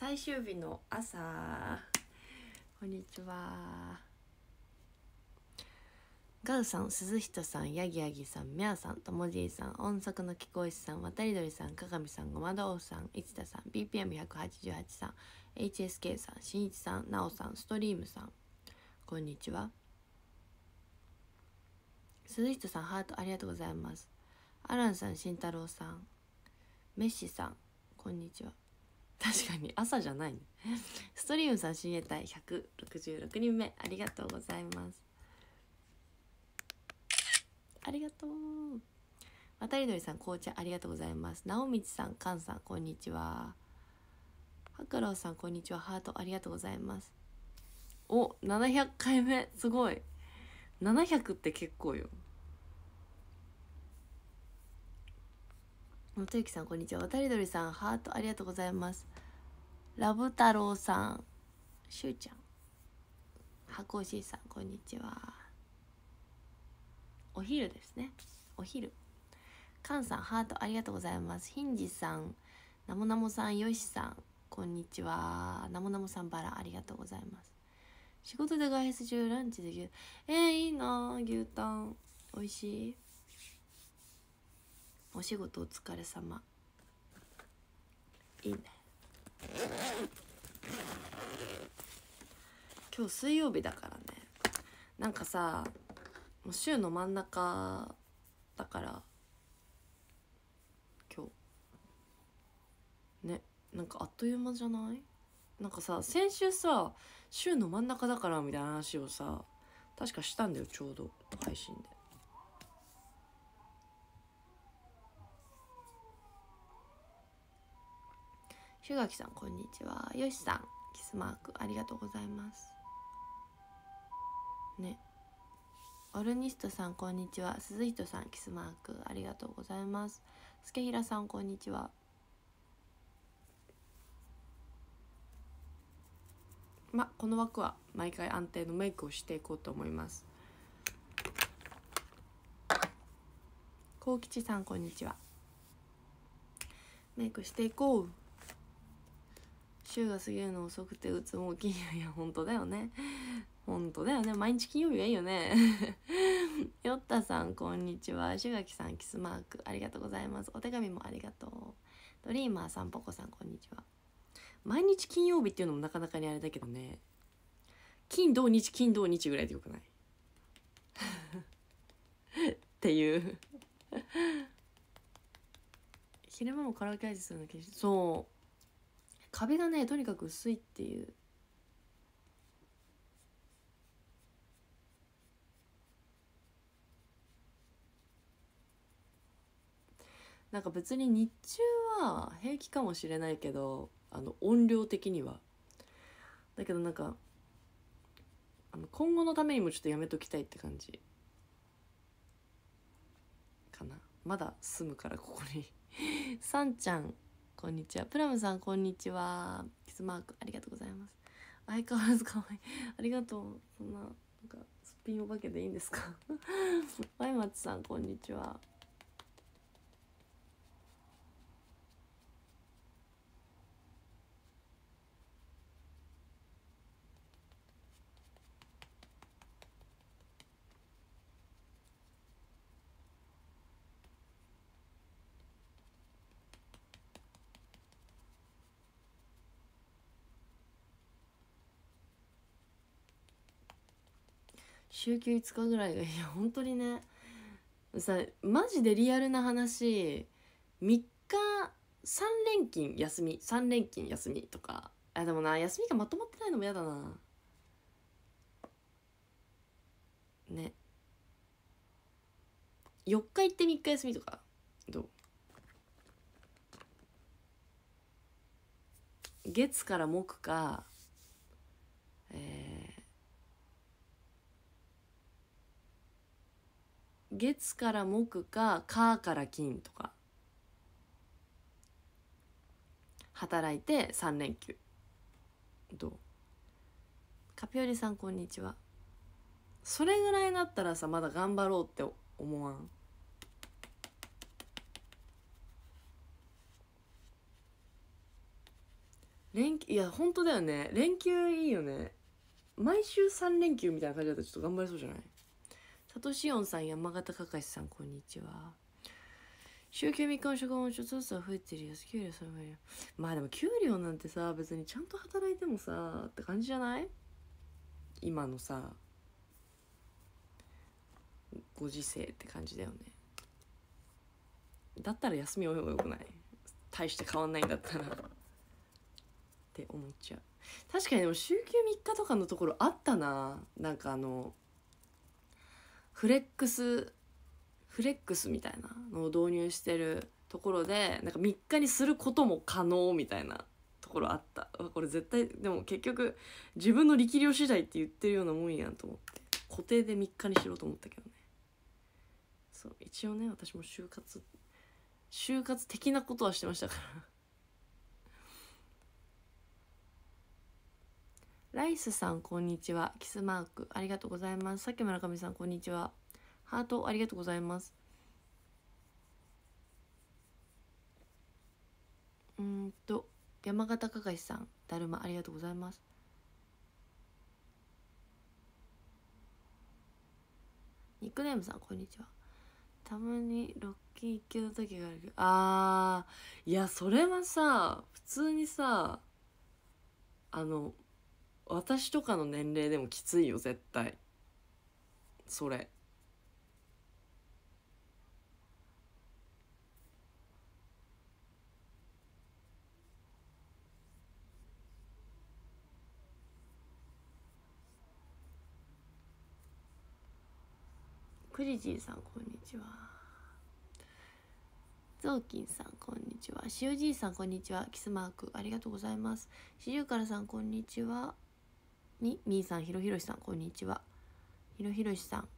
最終日の朝、こんにちは。ガウさん、鈴人さん、ヤギヤギさん、ミャーさん、ともじいさん、音速の貴公子さん、渡り鳥さん、かがみさん、ごまどうさん、いつたさん、BPM188 さん、HSK さん、しんいちさん、なおさん、ストリームさん、こんにちは。鈴人さん、ハートありがとうございます。アランさん、慎太郎さん、メッシさん、こんにちは。確かに朝じゃないね。ストリームさん、親衛隊166人目、ありがとうございます。ありがとう。渡り鳥さん、紅茶ありがとうございます。直道さん、菅さん、こんにちは。白郎さん、こんにちは。ハートありがとうございます。お、700回目、すごい。700って結構よ。元幸さん、こんにちは。渡り鳥さん、ハートありがとうございます。ラブ太郎さん、しゅうちゃん、箱石さん、こんにちは。お昼ですね。お昼。カンさん、ハートありがとうございます。ヒンジさん、ナモナモさん、ヨシさん、こんにちは。ナモナモさん、バラありがとうございます。仕事で外出中、ランチで牛、いいな、牛タンおいしい。お仕事お疲れ様。いいね。今日水曜日だからね。なんかさ、もう週の真ん中だから今日ね、なんかあっという間じゃない？なんかさ、先週さ、週の真ん中だからみたいな話をさ、確かしたんだよ、ちょうど配信で。しゅがきさん、こんにちは。よしさん、キスマークありがとうございますね。オルニストさん、こんにちは。鈴人さん、キスマークありがとうございます。すけひらさん、こんにちは。この枠は毎回安定のメイクをしていこうと思います。こうきちさん、こんにちは。メイクしていこう。週が過ぎるの遅くてうつもう金曜日。いや、本当だよね。本当だよね。毎日金曜日がいいよね。よったさん、こんにちは。しゅがきさん、キスマークありがとうございます。お手紙もありがとう。ドリーマーさん、ぽこさん、こんにちは。毎日金曜日っていうのもなかなかにあれだけどね。金土日ぐらいでよくない？っていう昼間もカラオケアイスするの気にして、そう壁がねとにかく薄いっていう。なんか別に日中は平気かもしれないけど、音量的にはだけど、なんか今後のためにもちょっとやめときたいって感じかな。まだ住むからここに。さんちゃん、こんにちは。プラムさん、こんにちは。キスマークありがとうございます。相変わらず可愛い。ありがとう。そんな、なんかすっぴんお化けでいいんですか？ワイマツさん、こんにちは。週休5日ぐらいがいや本当にね。さ、マジでリアルな話、3日3連勤休み3連勤休みとか。でもな、休みがまとまってないのも嫌だなね。4日行って3日休みとかどう？月から木か、月から木か火から金とか働いて3連休どう？カピオリさん、こんにちは。それぐらいだったらさ、まだ頑張ろうって思わん？ いや本当だよね、連休いいよね。毎週3連休みたいな感じだったらちょっと頑張れそうじゃない？サトシオンさん、山形かかしさん、こんにちは。週休3日の職場もちょっとずつは増えてるよ。給料それもいいよ。まあでも給料なんてさ、別にちゃんと働いてもさって感じじゃない？今のさご時世って感じだよね。だったら休み多い方がよくない？大して変わんないんだったらって思っちゃう。確かにでも週休3日とかのところあったな。なんかフレックスみたいなのを導入してるところで、なんか3日にすることも可能みたいなところあった。これ絶対でも結局自分の力量次第って言ってるようなもんやんと思って固定で3日にしろと思ったけどね。そう一応ね、私も就活的なことはしてましたからライスさんこんにちは。キスマークありがとうございます。さっき村上さんこんにちは。ハートありがとうございます。山形かかしさん、だるまありがとうございます。ニックネームさんこんにちは。たまにロッキン一級の時があるけど、いやそれはさ普通にさ私とかの年齢でもきついよ絶対それ。クリジーさんこんにちは。ゾウキンさんこんにちは。しおじいさんこんにちは。キスマークありがとうございます。しじゅうからさんこんにちは。みーさん、ひろひろしさんこんにちは。ひろひろしさん、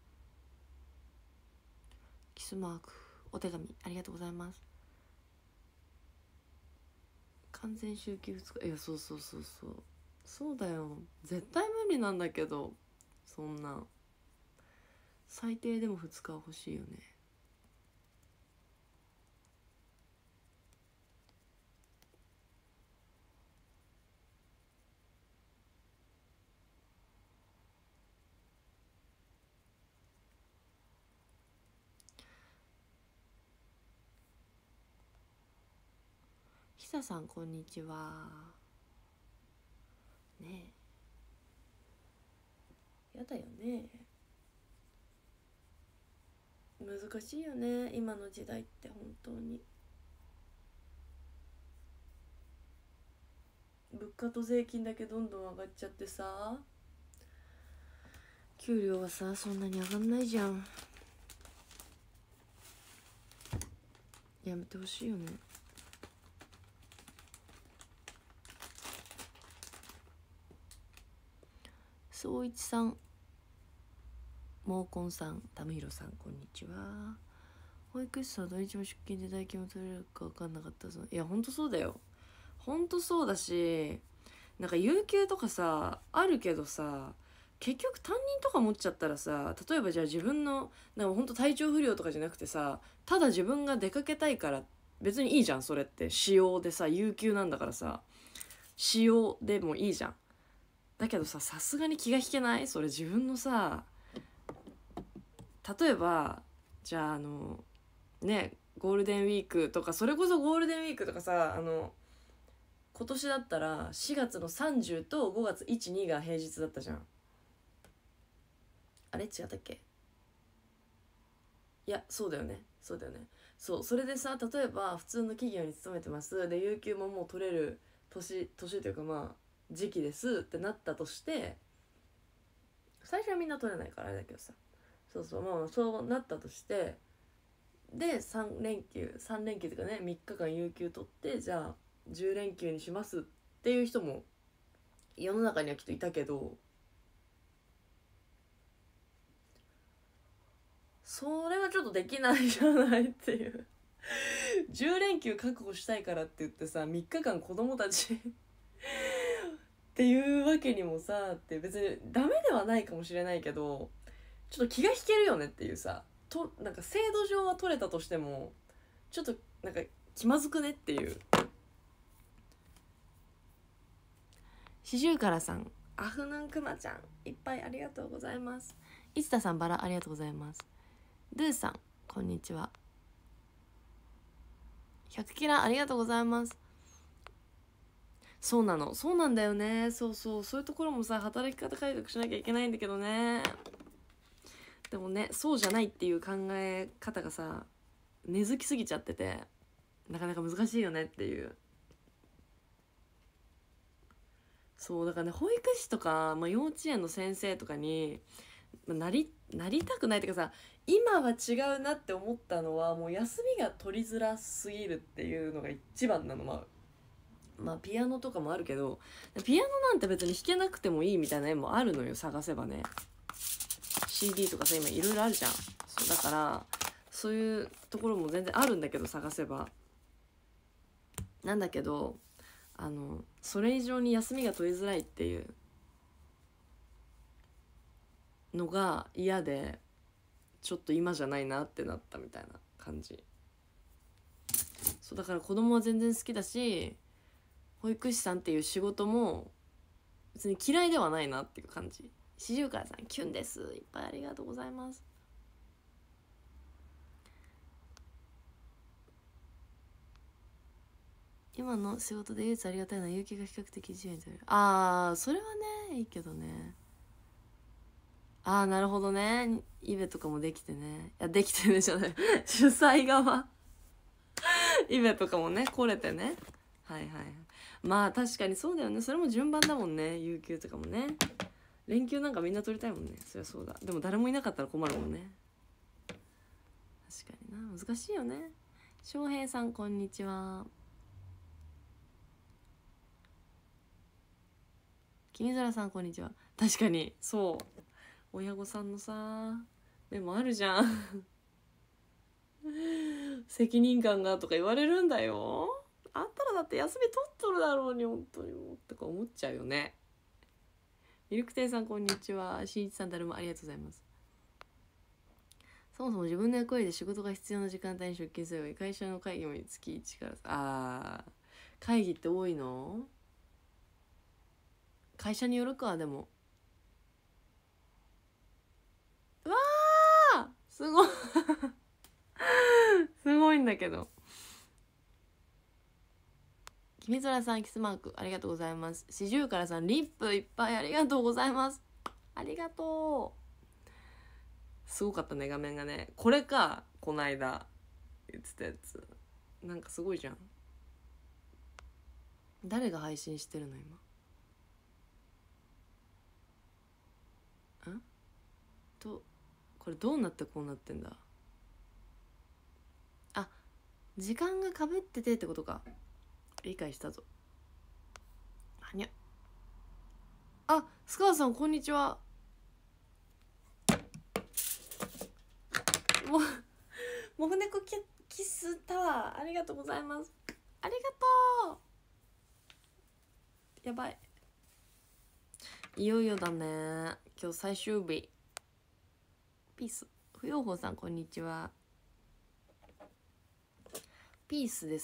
キスマークお手紙ありがとうございます。完全週休2日、いやそうそうだよ、絶対無理なんだけど、そんな最低でも2日は欲しいよね。ひささんこんにちは。ねえやだよね、難しいよね今の時代って本当に。物価と税金だけどんどん上がっちゃってさ、給料はさそんなに上がんないじゃん。やめてほしいよね。総一さん、毛根さん、タムヒロさんこんにちは。保育士さん土日も出勤で代金も取れるか分かんなかったぞ。いやほんとそうだよ、ほんとそうだし、なんか有給とかさあるけどさ、結局担任とか持っちゃったらさ、例えばじゃあ自分のなんかほんと体調不良とかじゃなくてさ、ただ自分が出かけたいから別にいいじゃん、それって使用でさ、有給なんだからさ使用でもいいじゃん。だけどさ、さすがに気が引けない？それ自分のさ、例えばじゃあねゴールデンウィークとか、それこそゴールデンウィークとかさ、今年だったら4月の30と5月1、2が平日だったじゃん。あれ違ったっけ？いやそうだよねそうだよね。そう、それでさ、例えば普通の企業に勤めてますで、有給ももう取れる年というかまあ時期ですってなったとして、最初はみんな取れないからあれだけどさ、そうまあそうなったとして、で3連休っていうかね、3日間有給取ってじゃあ10連休にしますっていう人も世の中にはきっといたけど、それはちょっとできないじゃないっていう10連休確保したいからって言ってさ、3日間子供たちっていうわけにもさって別にダメではないかもしれないけど、ちょっと気が引けるよねっていうさ、なんか制度上は取れたとしてもちょっとなんか気まずくねっていう。 シジュウカラさん、アフヌンクマちゃん、いっぱいありがとうございます。いつたさん、バラありがとうございます。ドゥーさん、こんにちは。100キラありがとうございます。そうなの、そうなんだよね。そういうところもさ、働き方改革しなきゃいけないんだけどね。でもね、そうじゃないっていう考え方がさ、根付きすぎちゃってて、なかなか難しいよねっていう。そうだからね、保育士とか、幼稚園の先生とかに、なりたくないっていうかさ、今は違うなって思ったのは、もう休みが取りづらすぎるっていうのが一番なの。ピアノとかもあるけど、ピアノなんて別に弾けなくてもいいみたいな絵もあるのよ、探せばね。 CD とかさ、今いろいろあるじゃん。そうだからそういうところも全然あるんだけど、探せば。なんだけど、それ以上に休みが取りづらいっていうのが嫌で、ちょっと今じゃないなってなったみたいな感じ。そうだから子供は全然好きだし、保育士さんっていう仕事も別に嫌いではないなっていう感じ。四十からさん、キュンです、いっぱいありがとうございます。今の仕事で唯一ありがたいのは有給が比較的自由に取れる。それはねいいけどね。なるほどね。イベとかもできてね。いや、できてねじゃない主催側イベとかもね来れてね。はい確かにそうだよね。それも順番だもんね。有給とかもね。連休なんかみんな取りたいもんね。そりゃそうだ。でも誰もいなかったら困るもんね。確かにな、難しいよね。翔平さん、こんにちは。君空さん、こんにちは。確かにそう親御さんのさでもあるじゃん責任感がとか言われるんだよ。あんたらだって休み取っとるだろうに、本当にもうとか思っちゃうよね。ミルクテイさん、こんにちは。しんいちさん、誰もありがとうございます。そもそも自分の役割で仕事が必要な時間帯に出勤すればいい。会社の会議も月1から会議って多いの？会社によるか。でもうわーすごいすごいんだけど。君空さん、キスマークありがとうございます。四十からさん、リップいっぱいありがとうございます。ありがとう。すごかったね、画面がね。これか、こないだ言ってたやつ。なんかすごいじゃん。誰が配信してるの今。これどうなってこうなってんだ。時間がかぶっててってことか。理解したぞ。はにゃ。スカーさん、こんにちは。もふねこキスタワーありがとうございます。ありがとう。やばい、いよいよだね。今日最終日。ピース。不要法さん、こんにちは。ピースです。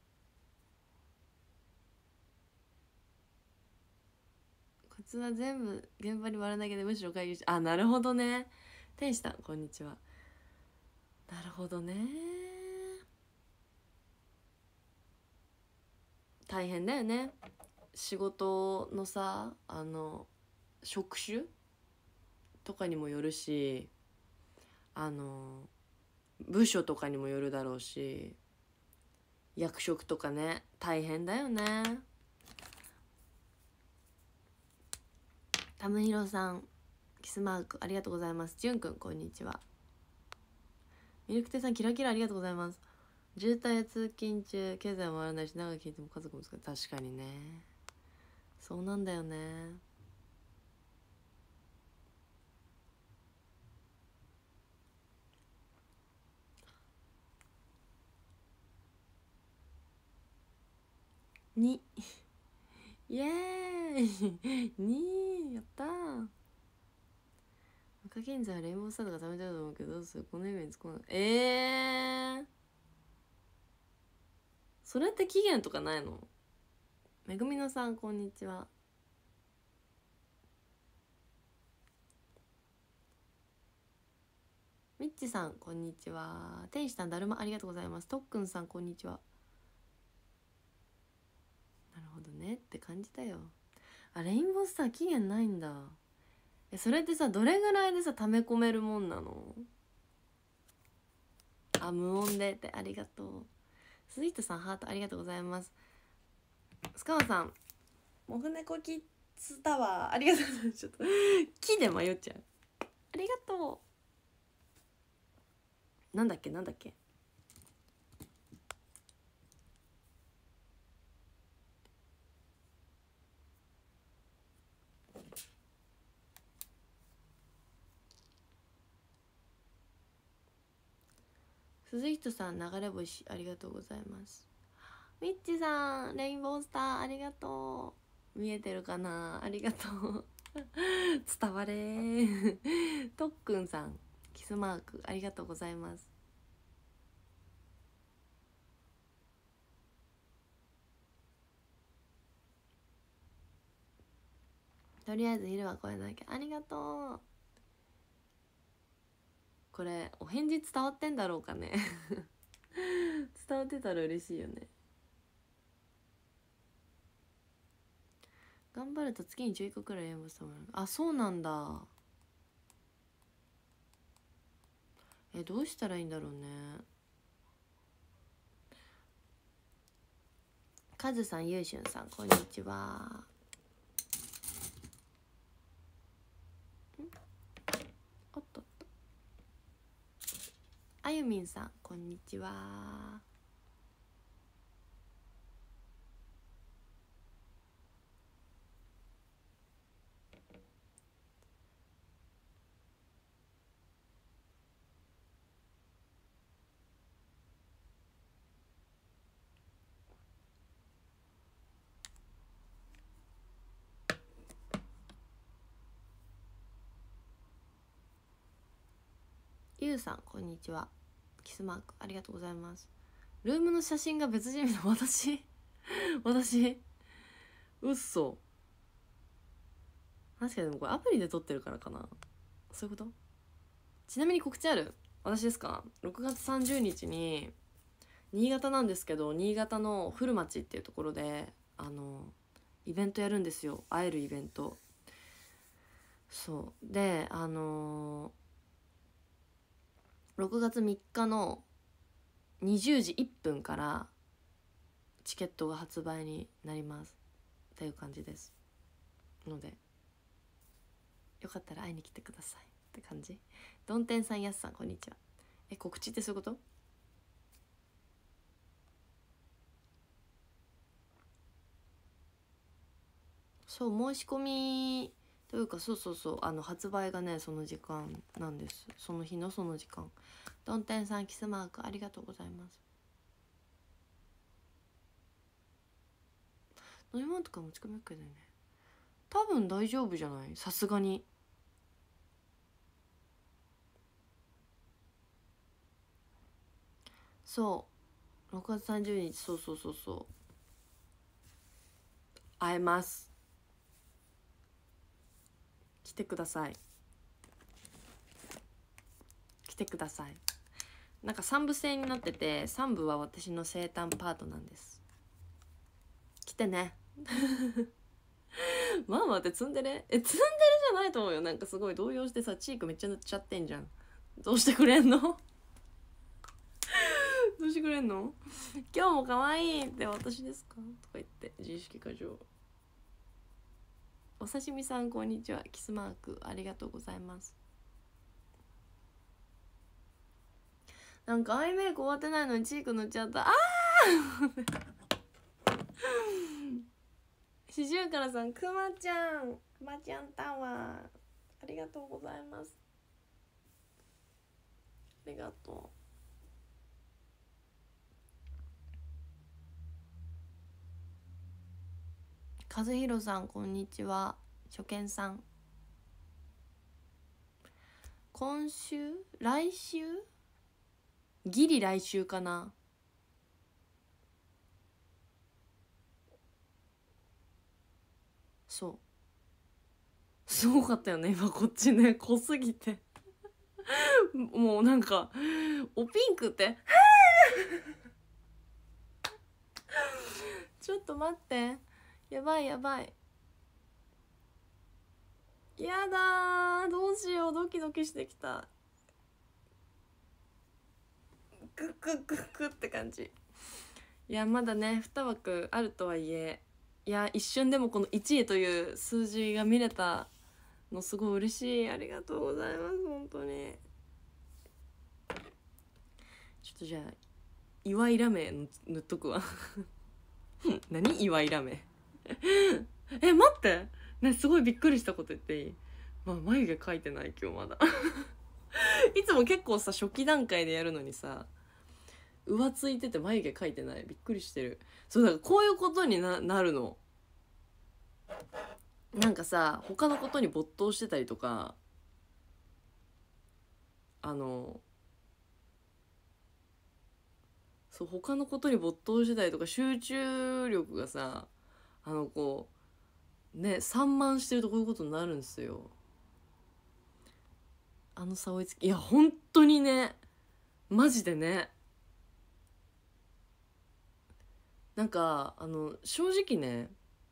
こいつは全部現場に割らなきゃで、むしろ会議し、なるほどね。天使さん、こんにちは。なるほどね。大変だよね。仕事のさ、職種とかにもよるし、部署とかにもよるだろうし、役職とかね、大変だよね。タムヒロさん、キスマークありがとうございます。ジュンくん、こんにちは。ミルクテさん、キラキラありがとうございます。渋滞や通勤中、経済も回らないし、長く聞いても家族も疲れ。確かにね、そうなんだよね。にイエーイにやったー。無課金税はレインボースターとか貯めてると思うけど、どうする？このイベント使うの？それって期限とかないの？ めぐみのさんこんにちは。みっちさんこんにちは。天使さんだるまありがとうございます。とっくんさんこんにちは。なるほどねって感じだよ。あ、レインボースター期限ないんだ。それってさどれぐらいでさ溜め込めるもんなの？あ、無音でってありがとう。スイートさんハートありがとうございます。スカワさんモフネコキッズタワーありがとうございます。ちょっと木で迷っちゃう。ありがとう。なんだっけなんだっけ。鈴人さん流れ星ありがとうございます。ミッチさんレインボースターありがとう。見えてるかな、ありがとう伝われーとっくんさんキスマークありがとうございます。とりあえず昼は超えなきゃありがとう。これお返事伝わってんだろうかね伝わってたら嬉しいよね。頑張ると月に11個くらい演舞してもらう。あ、そうなんだ。どうしたらいいんだろうね。カズさん、ゆうしゅんさんこんにちは。おっとっと。あゆみんさんこんにちは。ゆうさんこんにちは。キスマークありがとうございます。ルームの写真が別人の私うっそ。確かにでもこれアプリで撮ってるからかな。そういうこと。ちなみに告知ある？私ですか？ 6 月30日に新潟なんですけど、新潟の古町っていうところでイベントやるんですよ。会えるイベント。そうで6月3日の20時1分からチケットが発売になりますっていう感じですので、よかったら会いに来てくださいって感じ。どんてんさん、やすさんこんにちは。告知ってそういうこと？そう申し込みというか、そう発売がねその時間なんです。その日のその時間。どんてんさんキスマークありがとうございます。飲み物とか持ち込み OK だよね。多分大丈夫じゃない？さすがに。そう6月30日そう会えます。来てください。来てください。なんか3部制になってて、3部は私の生誕パートなんです。来てねまあ待って、ツンデレツンデレじゃないと思うよ。なんかすごい動揺してさ、チークめっちゃ塗っちゃってんじゃん。どうしてくれんのどうしてくれんの？今日も可愛いって私ですかとか言って自意識過剰。お刺身さんこんにちは。キスマークありがとうございます。なんかアイメイク終わってないのにチーク塗っちゃった。シジュウカラさん、くまちゃんタワーありがとうございます。ありがとう。和弘さんこんにちは。初見さん、今週来週ギリ来週かな。 そうすごかったよね今こっちね濃すぎてもうなんかおピンクってちょっと待ってやばいやばいやだーどうしようドキドキしてきたグッグッグッグッって感じいやまだね2枠あるとはいえいや一瞬でもこの1位という数字が見れたのすごい嬉しいありがとうございます本当にちょっとじゃあ祝いラメ塗っとくわ何祝いラメ待ってねすごいびっくりしたこと言っていい、まあ、眉毛描いてない今日まだいつも結構さ初期段階でやるのにさ浮ついてて眉毛描いてないびっくりしてるそうだからこういうことになるのなんかさ他のことに没頭してたりとかそう他のことに没頭してたりとか集中力がさこうね散漫してるとこういうことになるんですよ差追いつきいや本当にねマジでねなんか正直ね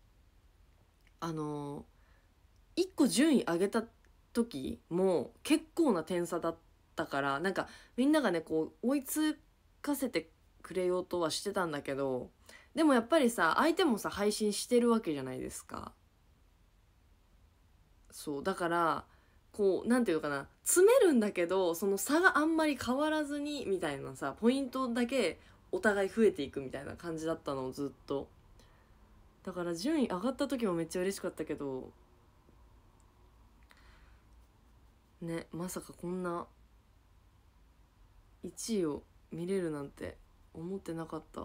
1個順位上げた時も結構な点差だったからなんかみんながねこう追いつかせてくれようとはしてたんだけどでもやっぱりさ相手もさ配信してるわけじゃないですかそうだからこうなんていうのかな詰めるんだけどその差があんまり変わらずにみたいなさポイントだけお互い増えていくみたいな感じだったのずっとだから順位上がった時もめっちゃ嬉しかったけどねまさかこんな1位を見れるなんて思ってなかった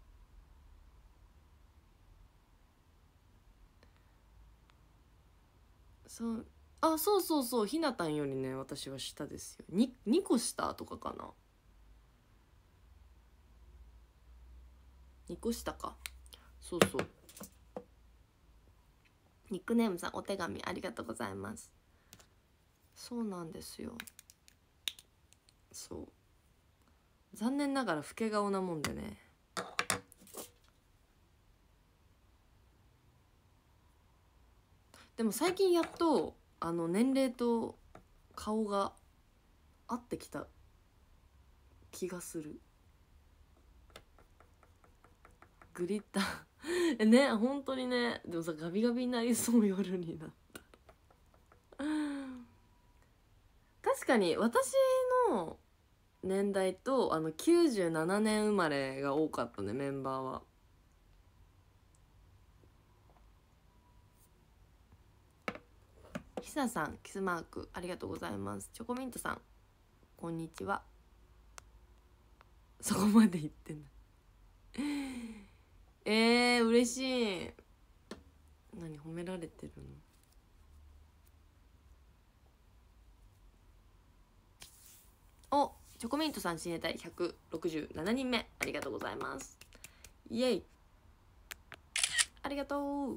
そうそうそうそうひなたんよりね私は下ですよ2個下とかかな2個下かそうそうニックネームさんお手紙ありがとうございますそうなんですよそう残念ながら老け顔なもんでねでも最近やっと年齢と顔が合ってきた気がするグリッターね本当にねでもさガビガビになりそう夜になった確かに私の年代と97年生まれが多かったねメンバーはひささんキスマークありがとうございますチョコミントさんこんにちはそこまで言ってんだ嬉しい何褒められてるのおチョコミントさん親衛隊167人目ありがとうございますイエイありがとう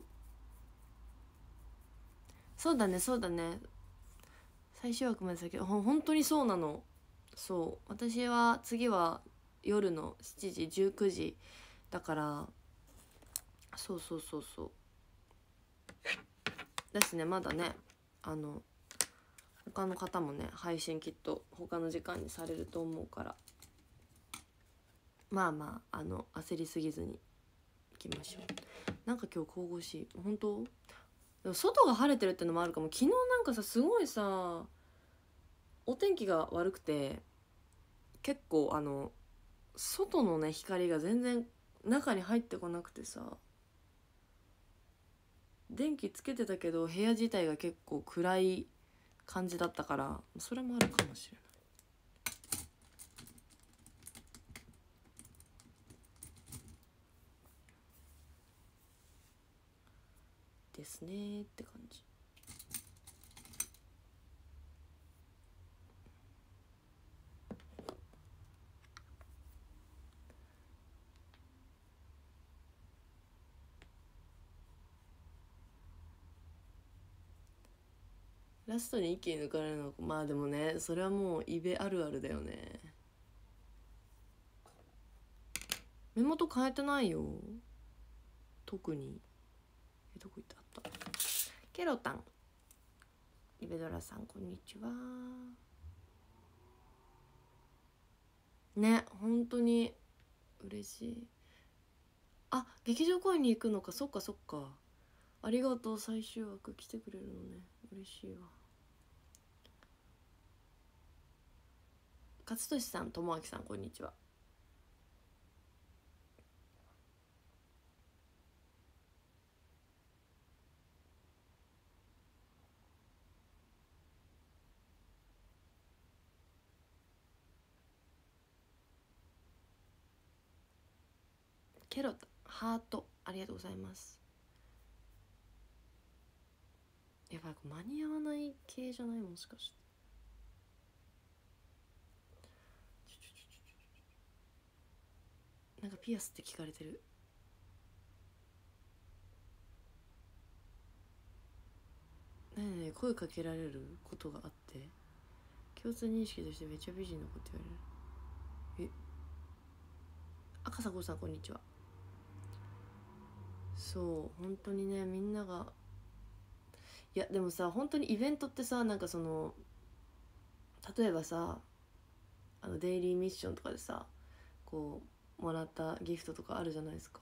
そうだねそうだね最終枠まで先本当にそうなのそう私は次は夜の7時19時だからそうそうそうそうだしねまだね他の方もね配信きっと他の時間にされると思うからまあまあ焦りすぎずにいきましょうなんか今日神々しい本当でも外が晴れてるってのもあるかも昨日なんかさすごいさお天気が悪くて結構外のね光が全然中に入ってこなくてさ電気つけてたけど部屋自体が結構暗い感じだったからそれもあるかもしれないですねって感じラストに一気に抜かれるの、まあでもね、それはもうイベあるあるだよね。目元変えてないよ特に。どこ行った？あった。ケロタン、イベドラさんこんにちは。ね、本当に嬉しい。あ、劇場公演に行くのか。そっかそっか、ありがとう。最終枠来てくれるのね、嬉しいわ。勝利さん、友明さんこんにちは。ケロタハートありがとうございます。やばい、間に合わない系じゃない？もしかして。なんかピアスって聞かれてる。ねえねえ、声かけられることがあって、共通認識としてめっちゃ美人の子って言われる。赤坂さんこんにちは。そう本当にね、みんなが、いやでもさ、本当にイベントってさ、なんかその例えばさ、デイリーミッションとかでさ、こうもらったギフトとかあるじゃないですか。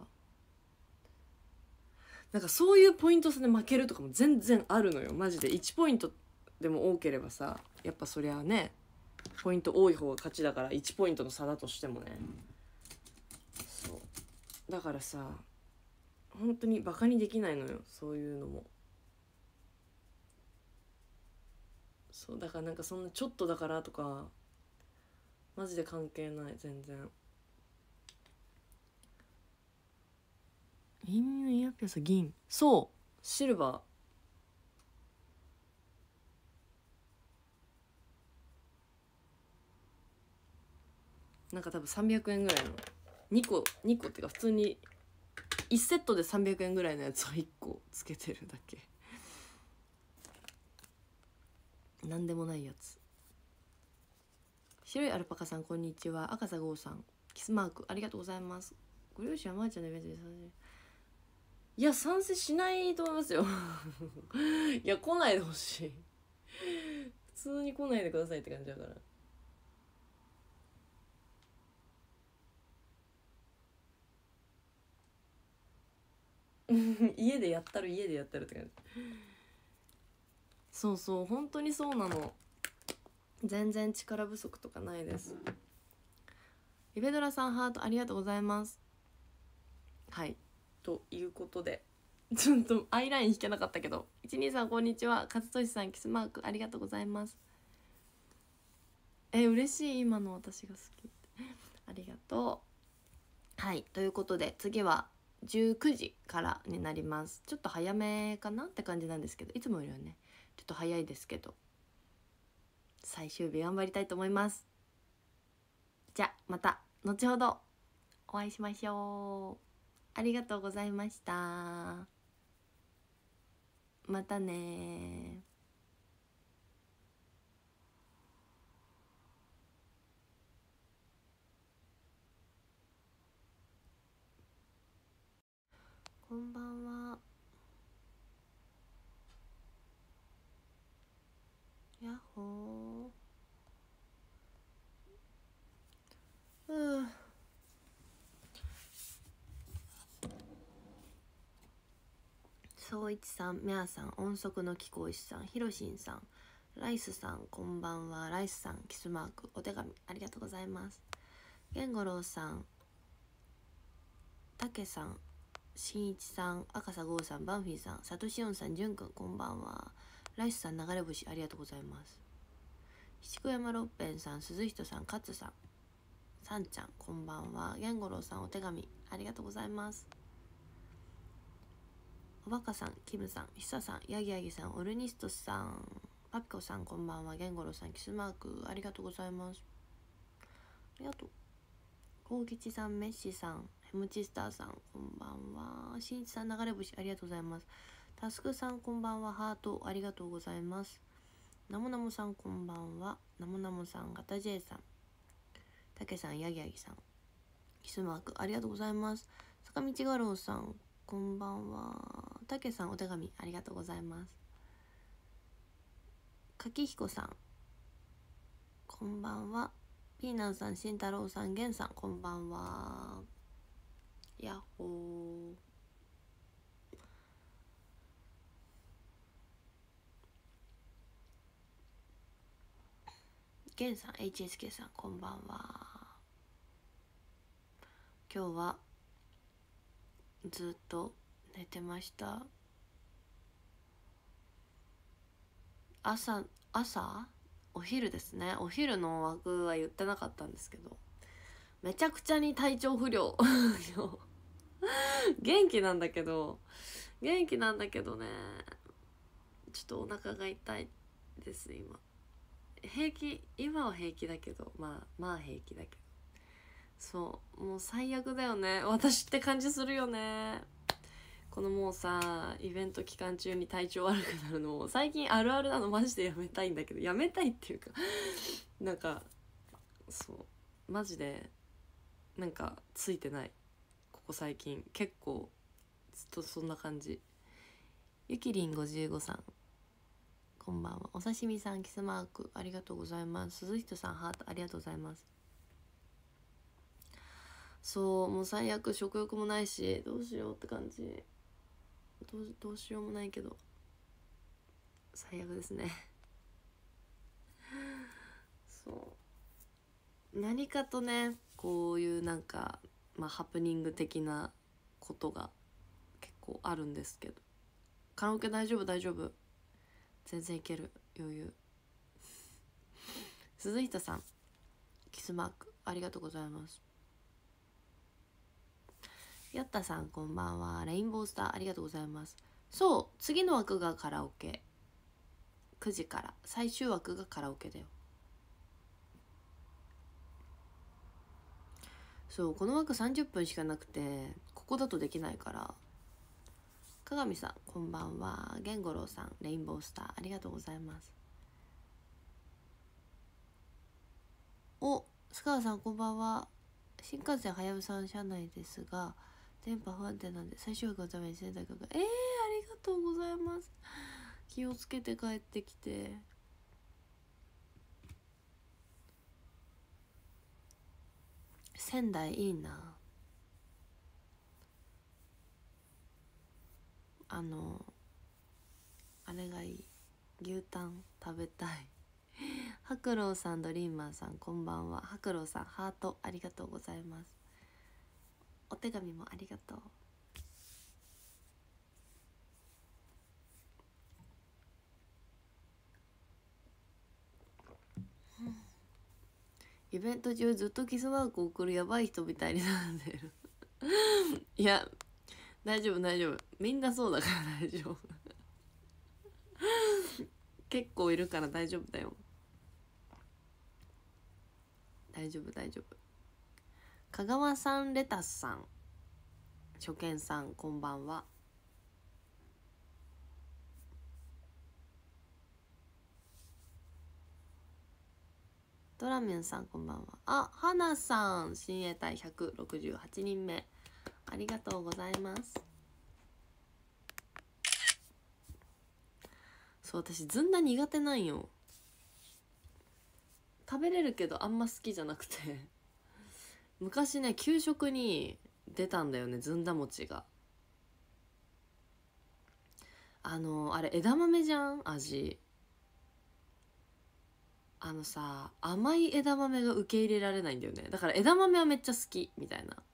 なんかそういうポイント差で負けるとかも全然あるのよマジで。1ポイントでも多ければさ、やっぱそりゃね、ポイント多い方が勝ちだから、1ポイントの差だとしてもね。そうだからさ、本当にバカにできないのよ、そういうのも。そうだから、なんかそんなちょっとだからとかマジで関係ない、全然。インイヤピアス銀、そうシルバー、なんか多分300円ぐらいの2個っていうか、普通に1セットで300円ぐらいのやつを1個つけてるだけ。なんでもないやつ。白いアルパカさんこんにちは。赤坂剛さんキスマークありがとうございます。ご両親はまーちゃんのイベントでいや賛成しないと思いますよいや来ないでほしい普通に来ないでくださいって感じだから。家でやったるって感じ。そうそう本当にそうなの。全然力不足とかないです。イベドラさんハートありがとうございます。はいということで、ちょっとアイライン引けなかったけど、123こんにちは。勝利さんキスマークありがとうございます。嬉しい、今の私が好きありがとう。はいということで、次は19時からになります。ちょっと早めかなって感じなんですけど、いつもよりはねちょっと早いですけど、最終日頑張りたいと思います。じゃあまた後ほどお会いしましょう。ありがとうございました。またね。こんばんは。やっほー。そういちさん、みゃーさん、音速の貴公子さん、ひろしんさん、ライスさんこんばんは。ライスさんキスマークお手紙ありがとうございます。げんごろうさん、たけさん、しんいちさん、赤さごうさん、バンフィーさん、さとしおんさん、じゅんくんこんばんは。ライスさん、流れ星ありがとうございます。七子山ろっぺんさん、鈴人さん、勝さん、さんちゃんこんばんは。げんごろうさんお手紙ありがとうございます。おばかさん、キムさん、ひささん、ヤギヤギさん、オルニストスさん、パピコさんこんばんは。ゲンゴロさんキスマークありがとうございます。ありがとう。こうきちさん、メッシさん、ヘムチスターさんこんばんは。しんいちさん、流れ星ありがとうございます。タスクさんこんばんは。ハートありがとうございます。 ナモナモさんこんばんは。ナモナモさん、ガタジェイさん、たけさん、ヤギヤギさん、キスマークありがとうございます。坂道画廊さんこんばんは。たけさん、お手紙ありがとうございます。かきひこさんこんばんは。ピーナンさん、しんたろうさん、げんさんこんばんは。やっほー。げんさん、 HSK さんこんばんは。今日はずっと寝てました。朝お昼ですね。お昼の枠は言ってなかったんですけど、めちゃくちゃに体調不良元気なんだけどね、ちょっとお腹が痛いです今。今は平気だけど、まあ平気だけど、そうもう最悪だよね私って感じするよね。このもうさ、イベント期間中に体調悪くなるの最近あるあるなの。マジでやめたいんだけど、やめたいっていうかなんかそうマジでなんかついてない。ここ最近結構ずっとそんな感じ。ゆきりん55さんこんばんは。お刺身さん、キスマークありがとうございます。鈴人さん、ハートありがとうございます。そうもう最悪、食欲もないしどうしようって感じ。どうしようもないけど最悪ですねそう何かとね、こういうなんかハプニング的なことが結構あるんですけど、カラオケ大丈夫全然いける余裕鈴人さん、キスマークありがとうございます。やったさんこんばんは。レインボースターありがとうございます。そう次の枠がカラオケ、9時から最終枠がカラオケだよ。そうこの枠30分しかなくて、ここだとできないから。鏡さんこんばんは。源五郎さん、レインボースターありがとうございます。お、須川さんこんばんは。新幹線はやぶさん車内ですが電波不安定なんで最終枠のために仙台からありがとうございます。気をつけて帰ってきて。仙台いいな。あれがいい、牛タン食べたい白郎さん、ドリーマーさんこんばんは。白郎さん、ハートありがとうございます。お手紙もありがとう。イベント中ずっとキスマーク送るやばい人みたいになってるいや大丈夫みんなそうだから大丈夫結構いるから大丈夫だよ。大丈夫香川さん、レタスさん、初見さんこんばんは。ドラミュンさんこんばんは。はなさん、親衛隊168人目ありがとうございます。そう私ずんだ苦手なんよ。食べれるけどあんま好きじゃなくて昔ね給食に出たんだよね、ずんだ餅が。あれ枝豆じゃん味。甘い枝豆が受け入れられないんだよね。だから枝豆はめっちゃ好きみたいな。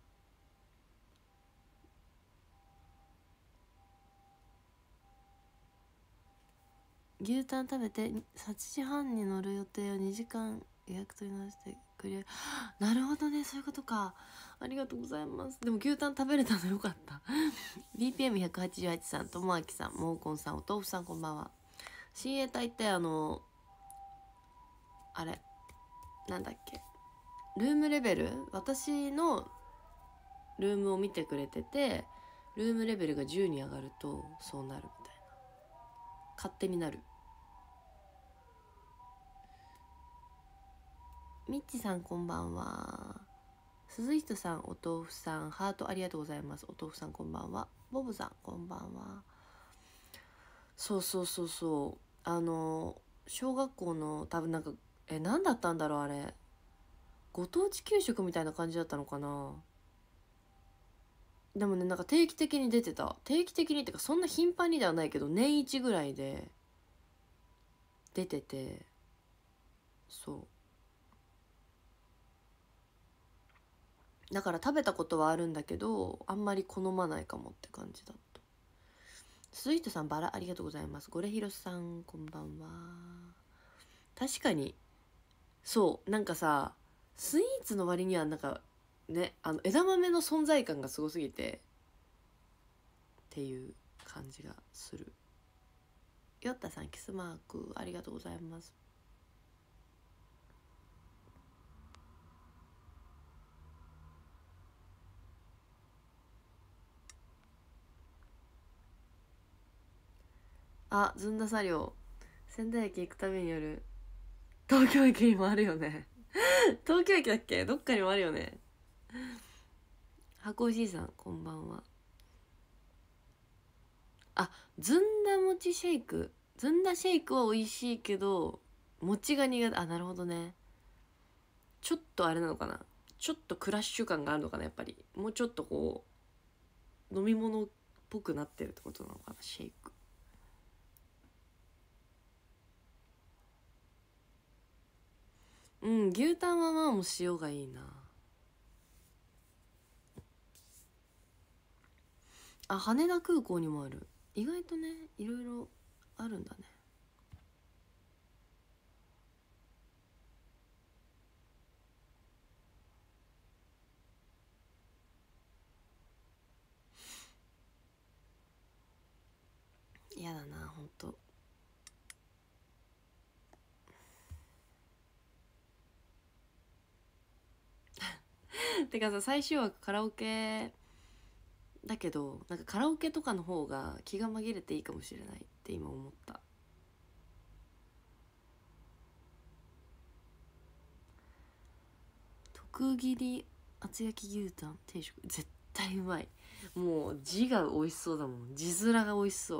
牛タン食べて8時半に乗る予定を2時間予約取り直してくれる。なるほどね、そういうことか。ありがとうございます。でも牛タン食べれたのよかったBPM188 さん、ともあきさん、モーコンさん、お豆腐さんこんばんは。親衛隊ってあれなんだっけ、ルームレベル、私のルームを見てくれてて、ルームレベルが10に上がるとそうなるみたいな、勝手になる。 みっちさんこんばんは。鈴人さん、お豆腐さん、ハートありがとうございます。お豆腐さんこんばんは。ボブさんこんばんは。そうそうそうそう、小学校の多分なんか何だったんだろうあれ、ご当地給食みたいな感じだったのかな。でもね、なんか定期的に出てた。定期的にってかそんな頻繁にではないけど年一ぐらいで出てて、そうだから食べたことはあるんだけどあんまり好まないかもって感じだった。スイートさんバラありがとうございます。ゴレヒロさんこんばんは。確かにそうなんかさ、スイーツの割にはなんかね、枝豆の存在感がすごすぎてっていう感じがする。ヨッタさんキスマークありがとうございます。あ、ずんだ作業仙台駅行くためによる東京駅にもあるよね東京駅だっけ、どっかにもあるよね。箱おじいさんこんばんは。あ、ずんだ餅シェイク、ずんだシェイクは美味しいけど餅が苦手。あ、なるほどね。ちょっとあれなのかな、ちょっとクラッシュ感があるのかな、やっぱりもうちょっとこう飲み物っぽくなってるってことなのかな、シェイク。うん、牛タンはまあもう塩がいいな。あ、羽田空港にもある。意外とね、いろいろあるんだね。嫌だなほんとてかさ、最終話カラオケだけど、なんかカラオケとかの方が気が紛れていいかもしれないって今思った。特切り厚焼き牛タン定食絶対うまい。もう字が美味しそうだもん、字面が美味しそう。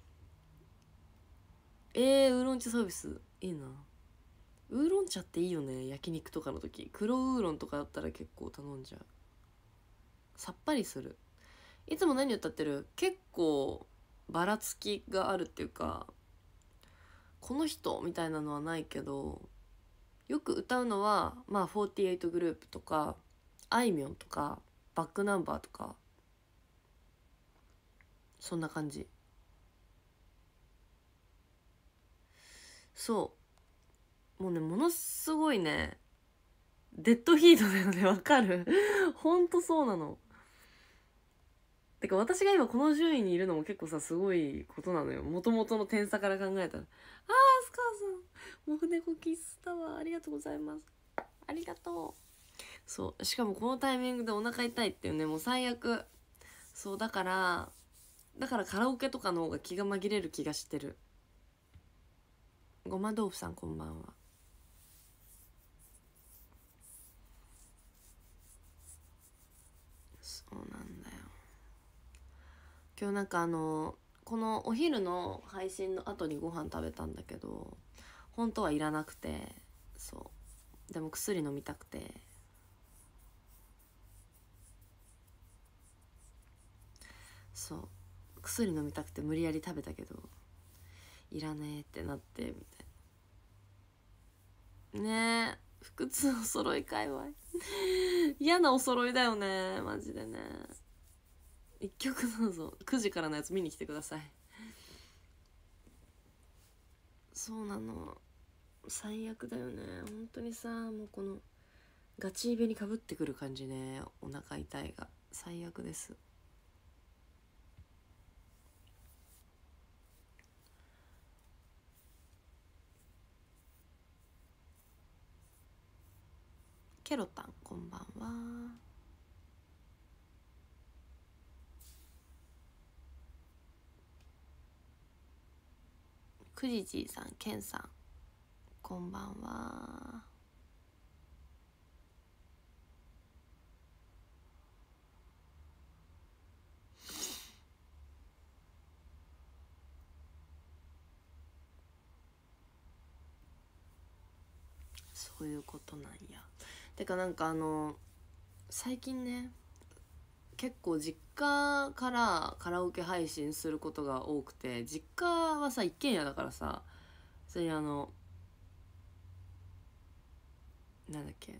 ウーロン茶サービスいいな。ウーロン茶っていいよね、焼肉とかの時。黒ウーロンとかだったら結構頼んじゃう。さっぱりする。いつも何歌ってる？結構ばらつきがあるっていうか、この人みたいなのはないけど、よく歌うのはまあ48グループとかあいみょんとかバックナンバーとか、そんな感じ。そう、もうね、ものすごいね、デッドヒートだよね。わかるほんとそうなの。てか私が今この順位にいるのも結構さ、すごいことなのよ、もともとの点差から考えたら。スカーさんモフネコキスタワーありがとうございます。ありがとう。そうしかもこのタイミングでお腹痛いっていうね、もう最悪。そうだからカラオケとかの方が気が紛れる気がしてる。ごま豆腐さんこんばんは。そうなんだよ。今日なんかこのお昼の配信の後にご飯食べたんだけど本当はいらなくて、そうでも薬飲みたくて、そう薬飲みたくて無理やり食べたけどいらねえってなってみたいな。ねえ、腹痛お揃い界隈嫌なお揃いだよねマジでね。一曲どうぞ、9時からのやつ見に来てください。そうなの、最悪だよね本当にさ。もうこのガチイベにかぶってくる感じね、お腹痛いが最悪です。ケロタンこんばんは。クジジーさん、ケンさんこんばんは。 そういうことなんや。てかなんか最近ね結構実家からカラオケ配信することが多くて、実家はさ一軒家だからさ、それになんだっけ、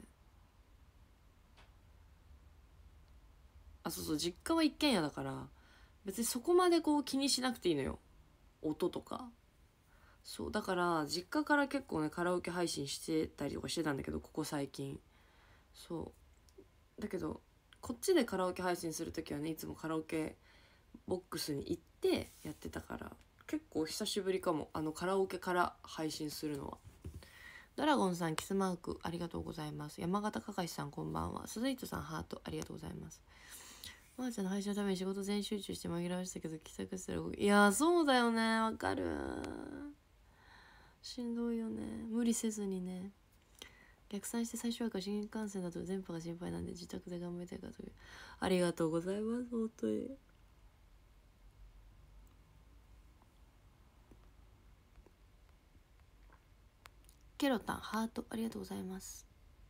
そうそう、実家は一軒家だから別にそこまでこう気にしなくていいのよ、音とか。そうだから実家から結構ねカラオケ配信してたりとかしてたんだけど、ここ最近。そうだけどこっちでカラオケ配信するときはね、いつもカラオケボックスに行ってやってたから、結構久しぶりかも、カラオケから配信するのは。ドラゴンさんキスマークありがとうございます。山形かかしさんこんばんは。鈴井さんハートありがとうございます。まーちゃんの配信のために仕事全集中して紛らわしたけど帰宅したら、いやそうだよね、わかる、しんどいよね。無理せずにね。逆算して最初はから新幹線だと電波が心配なんで自宅で頑張りたいかという。ありがとうございます、本当に。ケロタンハートありがとうございます。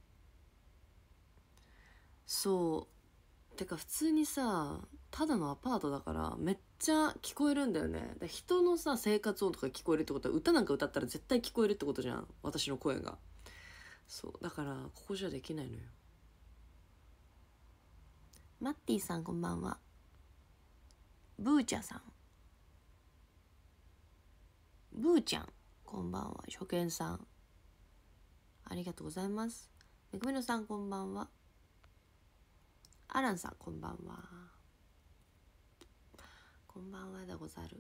そうてか普通にさ、ただのアパートだからめっちゃ聞こえるんだよね。で人のさ生活音とか聞こえるってことは、歌なんか歌ったら絶対聞こえるってことじゃん、私の声が。そうだからここじゃできないのよ。マッティさんこんばんは。ブーチャさん、ブーちゃんこんばんは。初見さんありがとうございます。めぐみのさんこんばんは。アランさんこんばんは。こんばんはでござる。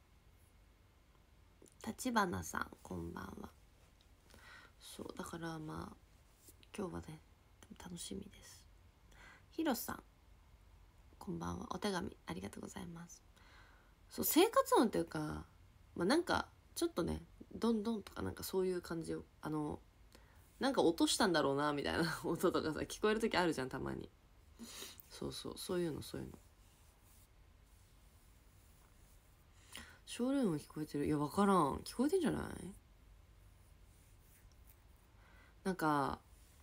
立花さんこんばんは。そうだからまあ今日はね楽しみです。ひろさんこんばんは。お手紙ありがとうございます。そう生活音というか、なんかちょっとねドンドンとかなんかそういう感じを、なんか落としたんだろうなみたいな音とかさ聞こえる時あるじゃん、たまに。そういうの。ショールーム聞こえてる？いや分からん、聞こえてんじゃない？なんか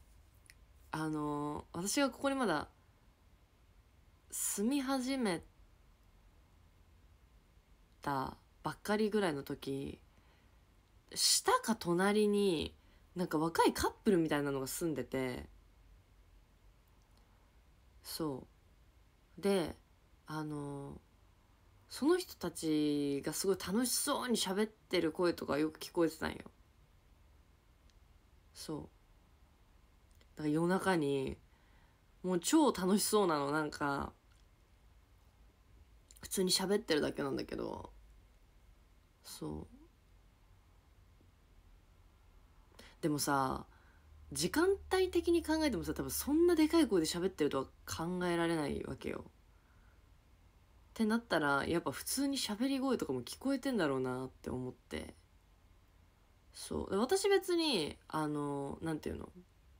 私がここにまだ住み始めたばっかりぐらいの時、下か隣になんか若いカップルみたいなのが住んでて、そうでその人たちがすごい楽しそうに喋ってる声とかよく聞こえてたんよ。そうだから夜中にもう超楽しそうなの、なんか普通に喋ってるだけなんだけど、そうでもさ時間帯的に考えてもさ、多分そんなでかい声で喋ってるとは考えられないわけよ。ってなったらやっぱ普通に喋り声とかも聞こえてんだろうなって思って。そう私別になんていうの、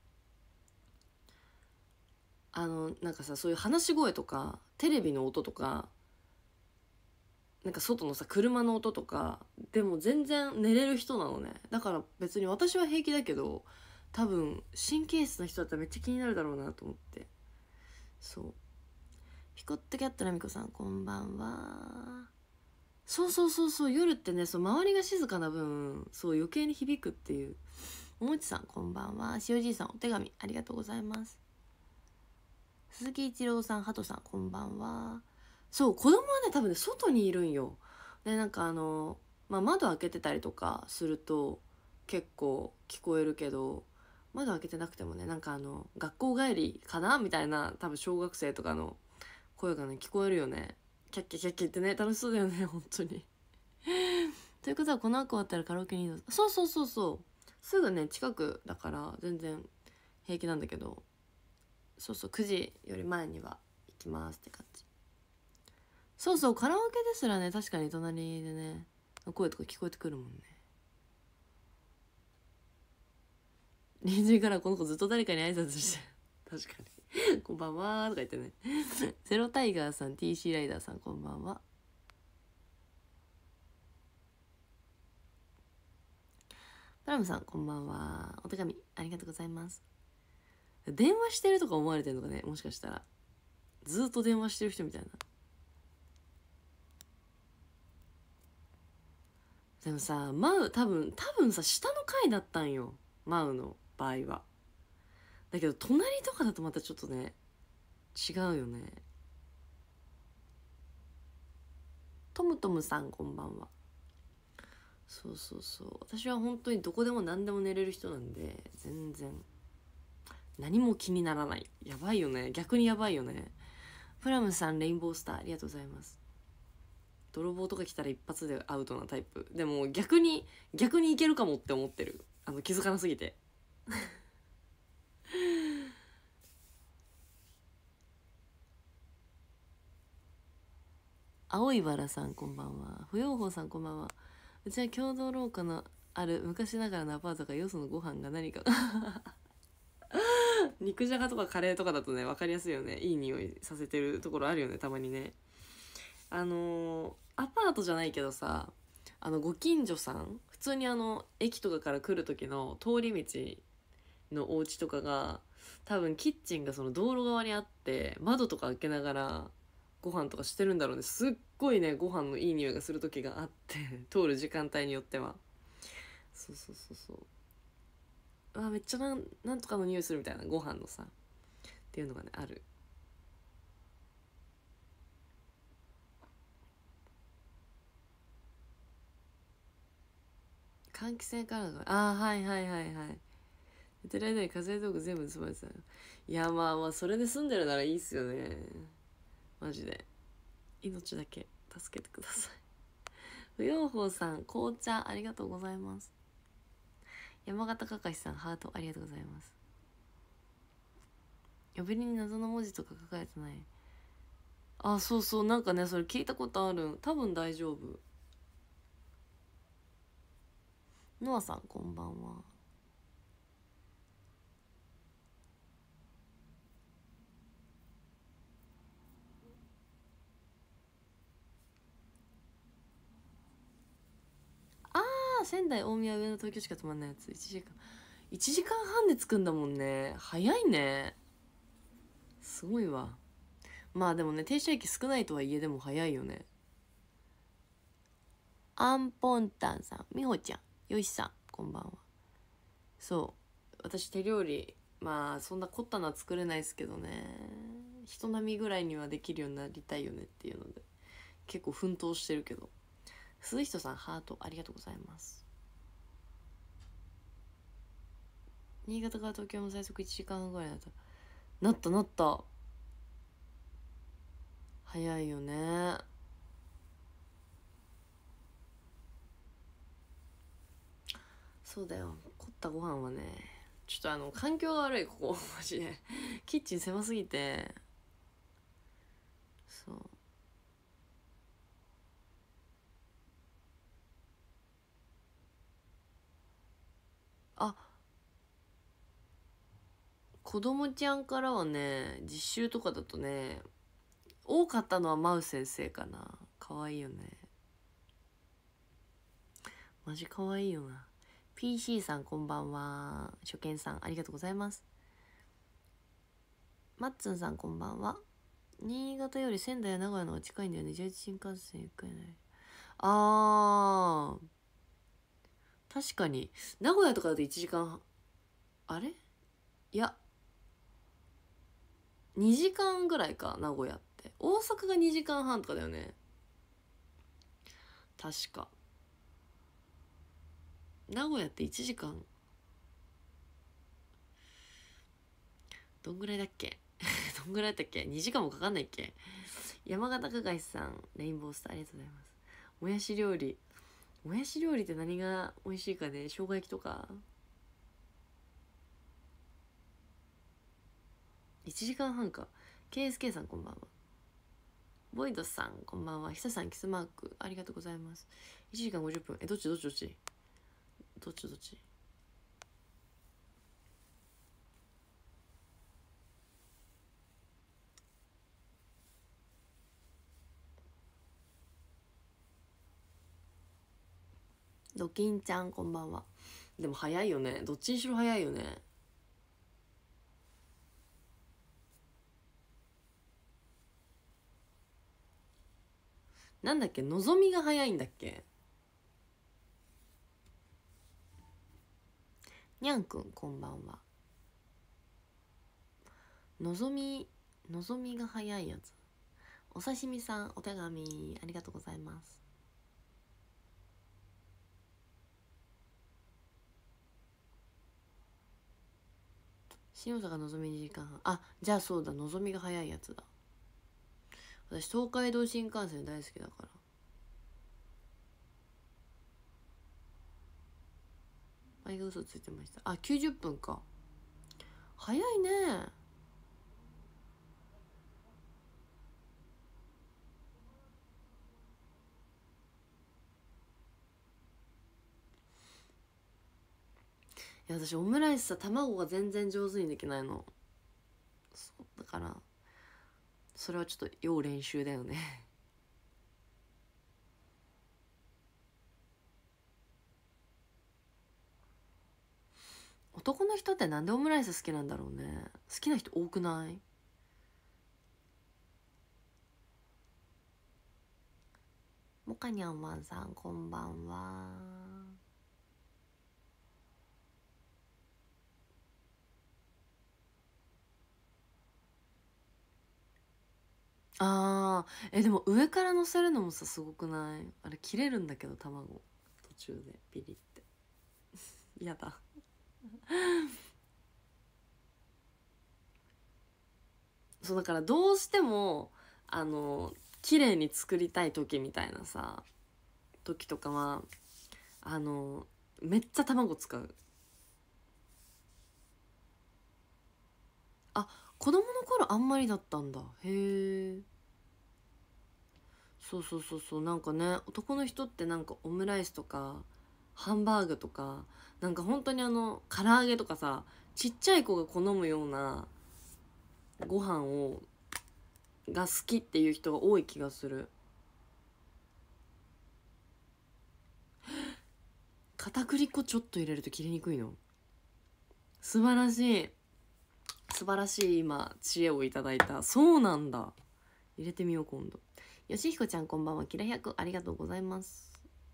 なんかさそういう話し声とかテレビの音とかなんか外のさ車の音とかでも全然寝れる人なのね。だから別に私は平気だけど、多分神経質な人だったらめっちゃ気になるだろうなと思って。そうピコットキャットナミコさんこんばんは。そう夜ってね、そう周りが静かな分そう余計に響くっていう。おもちさんこんばんは。しおじいさんお手紙ありがとうございます。鈴木一郎さん、ハトさんこんばんは。そう子供はね多分ね外にいるんよ。でなんか窓開けてたりとかすると結構聞こえるけど、窓開けてなくてもね、なんか学校帰りかなみたいな多分小学生とかの声がね聞こえるよね。キャッキャキャッキャってね、楽しそうだよね本当にということはこの後終わったらカラオケに移動。そうすぐね近くだから全然平気なんだけど、9時より前には行きますって感じ。カラオケですらね確かに隣でね声とか聞こえてくるもんね。隣人からこの子ずっと誰かに挨拶して確かにこんばんはとか言ってねゼロタイガーさん TC ライダーさんこんばんは。 プラムさんこんばんは。お手紙ありがとうございます。電話してるとか思われてるのかね、もしかしたらずっと電話してる人みたいな。でもさ、マウ多分さ下の階だったんよ、マウの場合は。だけど隣とかだとまたちょっとね違うよね。トムトムさんこんばんは。そうそうそう、私は本当にどこでも何でも寝れる人なんで全然何も気にならない。やばいよね、逆にやばいよね。プラムさんレインボースターありがとうございます。泥棒とか来たら一発でアウトなタイプ。でも逆にいけるかもって思ってる、気づかなすぎて青いバラさんこんばんは。不要法さんこんばんは。うちは共同廊下のある昔ながらのアパートがよそのご飯が何か肉じゃがとかカレーとかだとね分かりやすいよね。いい匂いさせてるところあるよね、たまにね。アパートじゃないけどさ、ご近所さん普通に駅とかから来る時の通り道のお家とかが多分キッチンがその道路側にあって窓とか開けながらご飯とかしてるんだろうね。すっごいねご飯のいい匂いがする時があって通る時間帯によっては。そうそうそうそう、めっちゃなんとかの匂いするみたいな、ご飯のさっていうのがねある。換気扇からがはいはいはいはい。寝てる間に風邪道具全部盗まれてたよ。いやまあそれで済んでるならいいっすよね、マジで。命だけ助けてください。不要法さん紅茶ありがとうございます。山形かかしさんハートありがとうございます。呼び鈴に謎の文字とか書かれてない？そうそう、なんかねそれ聞いたことある。多分大丈夫。ノアさんこんばんは。仙台大宮上の東京しか止まんないやつ。1時間半で着くんだもんね。早いね、すごいわ。まあでもね停車駅少ないとはいえでも早いよね。アンポンタンさん、みほちゃん、よしさんこんばんは。そう私手料理そんな凝ったのは作れないですけどね、人並みぐらいにはできるようになりたいよねっていうので結構奮闘してるけど。鈴人さんハートありがとうございます。新潟から東京の最速1時間半ぐらいだった。なった早いよね。そうだよ、凝ったご飯はねちょっと環境が悪いここマジでキッチン狭すぎて。そう子供ちゃんからはね実習とかだとね多かったのはマウ先生かな。可愛いよね、マジ可愛いよな。 PC さんこんばんは。初見さんありがとうございます。マッツンさんこんばんは。新潟より仙台や名古屋の方が近いんだよね。11新幹線ゆっくりない。確かに名古屋とかだと1時間あれいや2時間ぐらいか。名古屋って大阪が2時間半とかだよね確か。名古屋って1時間どんぐらいだっけどんぐらいだったっけ。2時間もかかんないっけ。山形かがしさんレインボースターありがとうございます。もやし料理って何が美味しいかね。生姜焼きとか。1時間半か。 KSK さんこんばんは。ボイドさんこんばんは。ひささんキスマークありがとうございます。1時間50分。どっちドキンちゃんこんばんは。 でも早いよね、どっちにしろ早いよね。なんだっけ、のぞみが早いんだっけ。にゃんくんこんばんは。のぞみが早いやつ。お刺身さん、お手紙ありがとうございます。新大阪のぞみ2時間半。あ、じゃあそうだ、のぞみが早いやつだ。私東海道新幹線大好きだから。前が嘘ついてました。あ、90分か。早いね。いや、私オムライスさ、卵が全然上手にできないの。そうだからそれはちょっと要練習だよね。男の人ってなんでオムライス好きなんだろうね。好きな人多くない？もかにゃんまんさんこんばんは。でも上から乗せるのもさすごくない？あれ切れるんだけど卵途中でピリってやだ。そうだからどうしても綺麗に作りたい時みたいなさ時とかはめっちゃ卵使う。あ、子供の頃あんまりだったんだ。へえ。そう、なんかね、男の人ってなんかオムライスとかハンバーグとかなんか本当に唐揚げとかさ、ちっちゃい子が好むようなご飯が好きっていう人が多い気がする。片栗粉ちょっと入れると切れにくいの。素晴らしい、素晴らしい。今知恵をいただいた。そうなんだ、入れてみよう今度。よしひこちゃんこんばんは。キラ100ありがとうございます。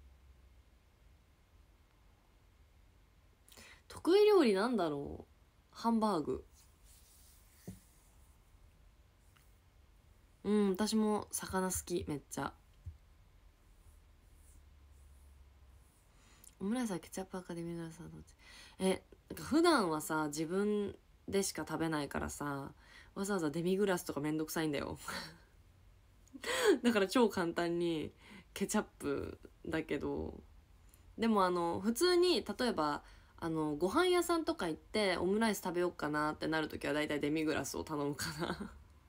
得意料理なんだろう。ハンバーグ。うん、私も魚好き、めっちゃ。オムライスはケチャップ赤デミグラスはどっち？なんか普段はさ自分でしか食べないからさ、わざわざデミグラスとかめんどくさいんだよ。だから超簡単にケチャップだけど、でも普通に例えばご飯屋さんとか行ってオムライス食べようかなってなるときはだいたいデミグラスを頼むかな。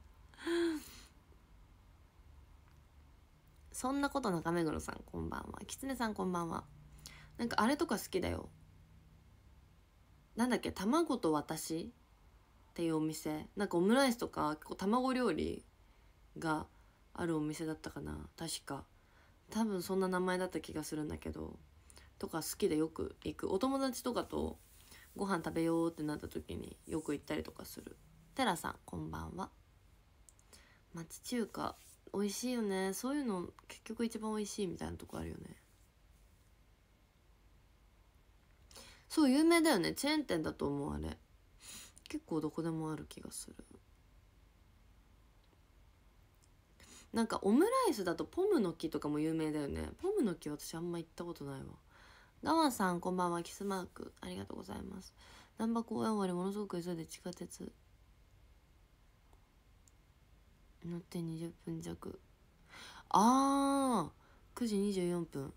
そんなこと中目黒さんこんばんは。きつねさんこんばんは。なんかあれとか好きだよ。なんだっけ、卵と私っていうお店、なんかオムライスとか結構卵料理があるお店だったかな、確か。多分そんな名前だった気がするんだけど、とか好きでよく行く。お友達とかとご飯食べようってなった時によく行ったりとかする。テラさんこんばんは。町中華美味しいよね。そういうの結局一番美味しいみたいなとこあるよね。そう、有名だよね。チェーン店だと思う。あれ結構どこでもある気がする。なんかオムライスだとポムの木とかも有名だよね。ポムの木私あんま行ったことないわ。ガワさんこんばんは。キスマークありがとうございます。難波公園終わりものすごく急いで地下鉄乗って20分弱。9時24分。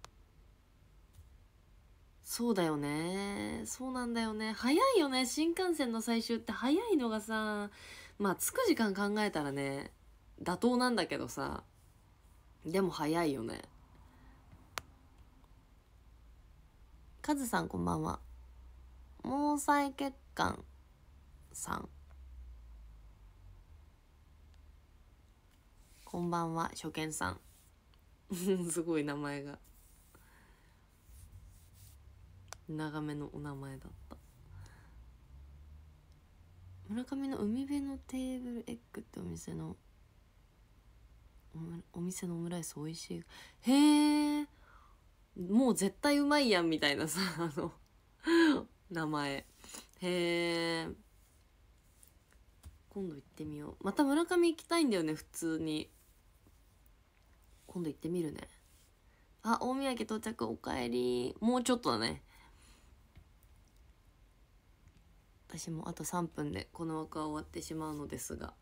そうだよね、そうなんだよね。早いよね、新幹線の最終って早いのがさ。まあ着く時間考えたらね妥当なんだけどさ、でも早いよね。カズさんこんばんは。毛細血管さんこんばんは。初見さん。すごい名前が。 長めのお名前だった。村上の海辺のテーブルエッグってお店のオムライス美味しい。へえ、もう絶対うまいやんみたいなさ名前。へえ、今度行ってみよう。また村上行きたいんだよね、普通に。今度行ってみるね。あ、大宮駅到着、おかえり。もうちょっとだね。私もあと3分でこの枠は終わってしまうのですが、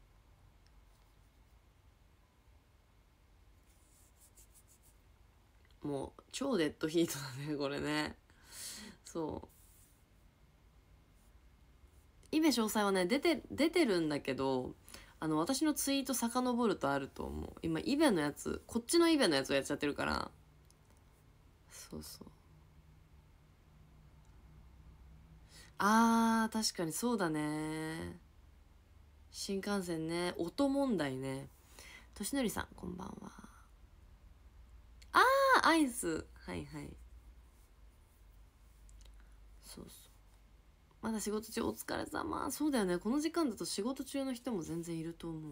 もう超デッドヒートだねこれね。そうイベ詳細はね出てるんだけど、私のツイート遡るとあると思う。今イベのやつ、こっちのイベのやつをやっちゃってるから。そうそう、あー確かにそうだね。新幹線ね、音問題ね。としのりさんこんばんは。あーアイス、はいはい、そうそう、まだ仕事中お疲れ様。そうだよね、この時間だと仕事中の人も全然いると思う。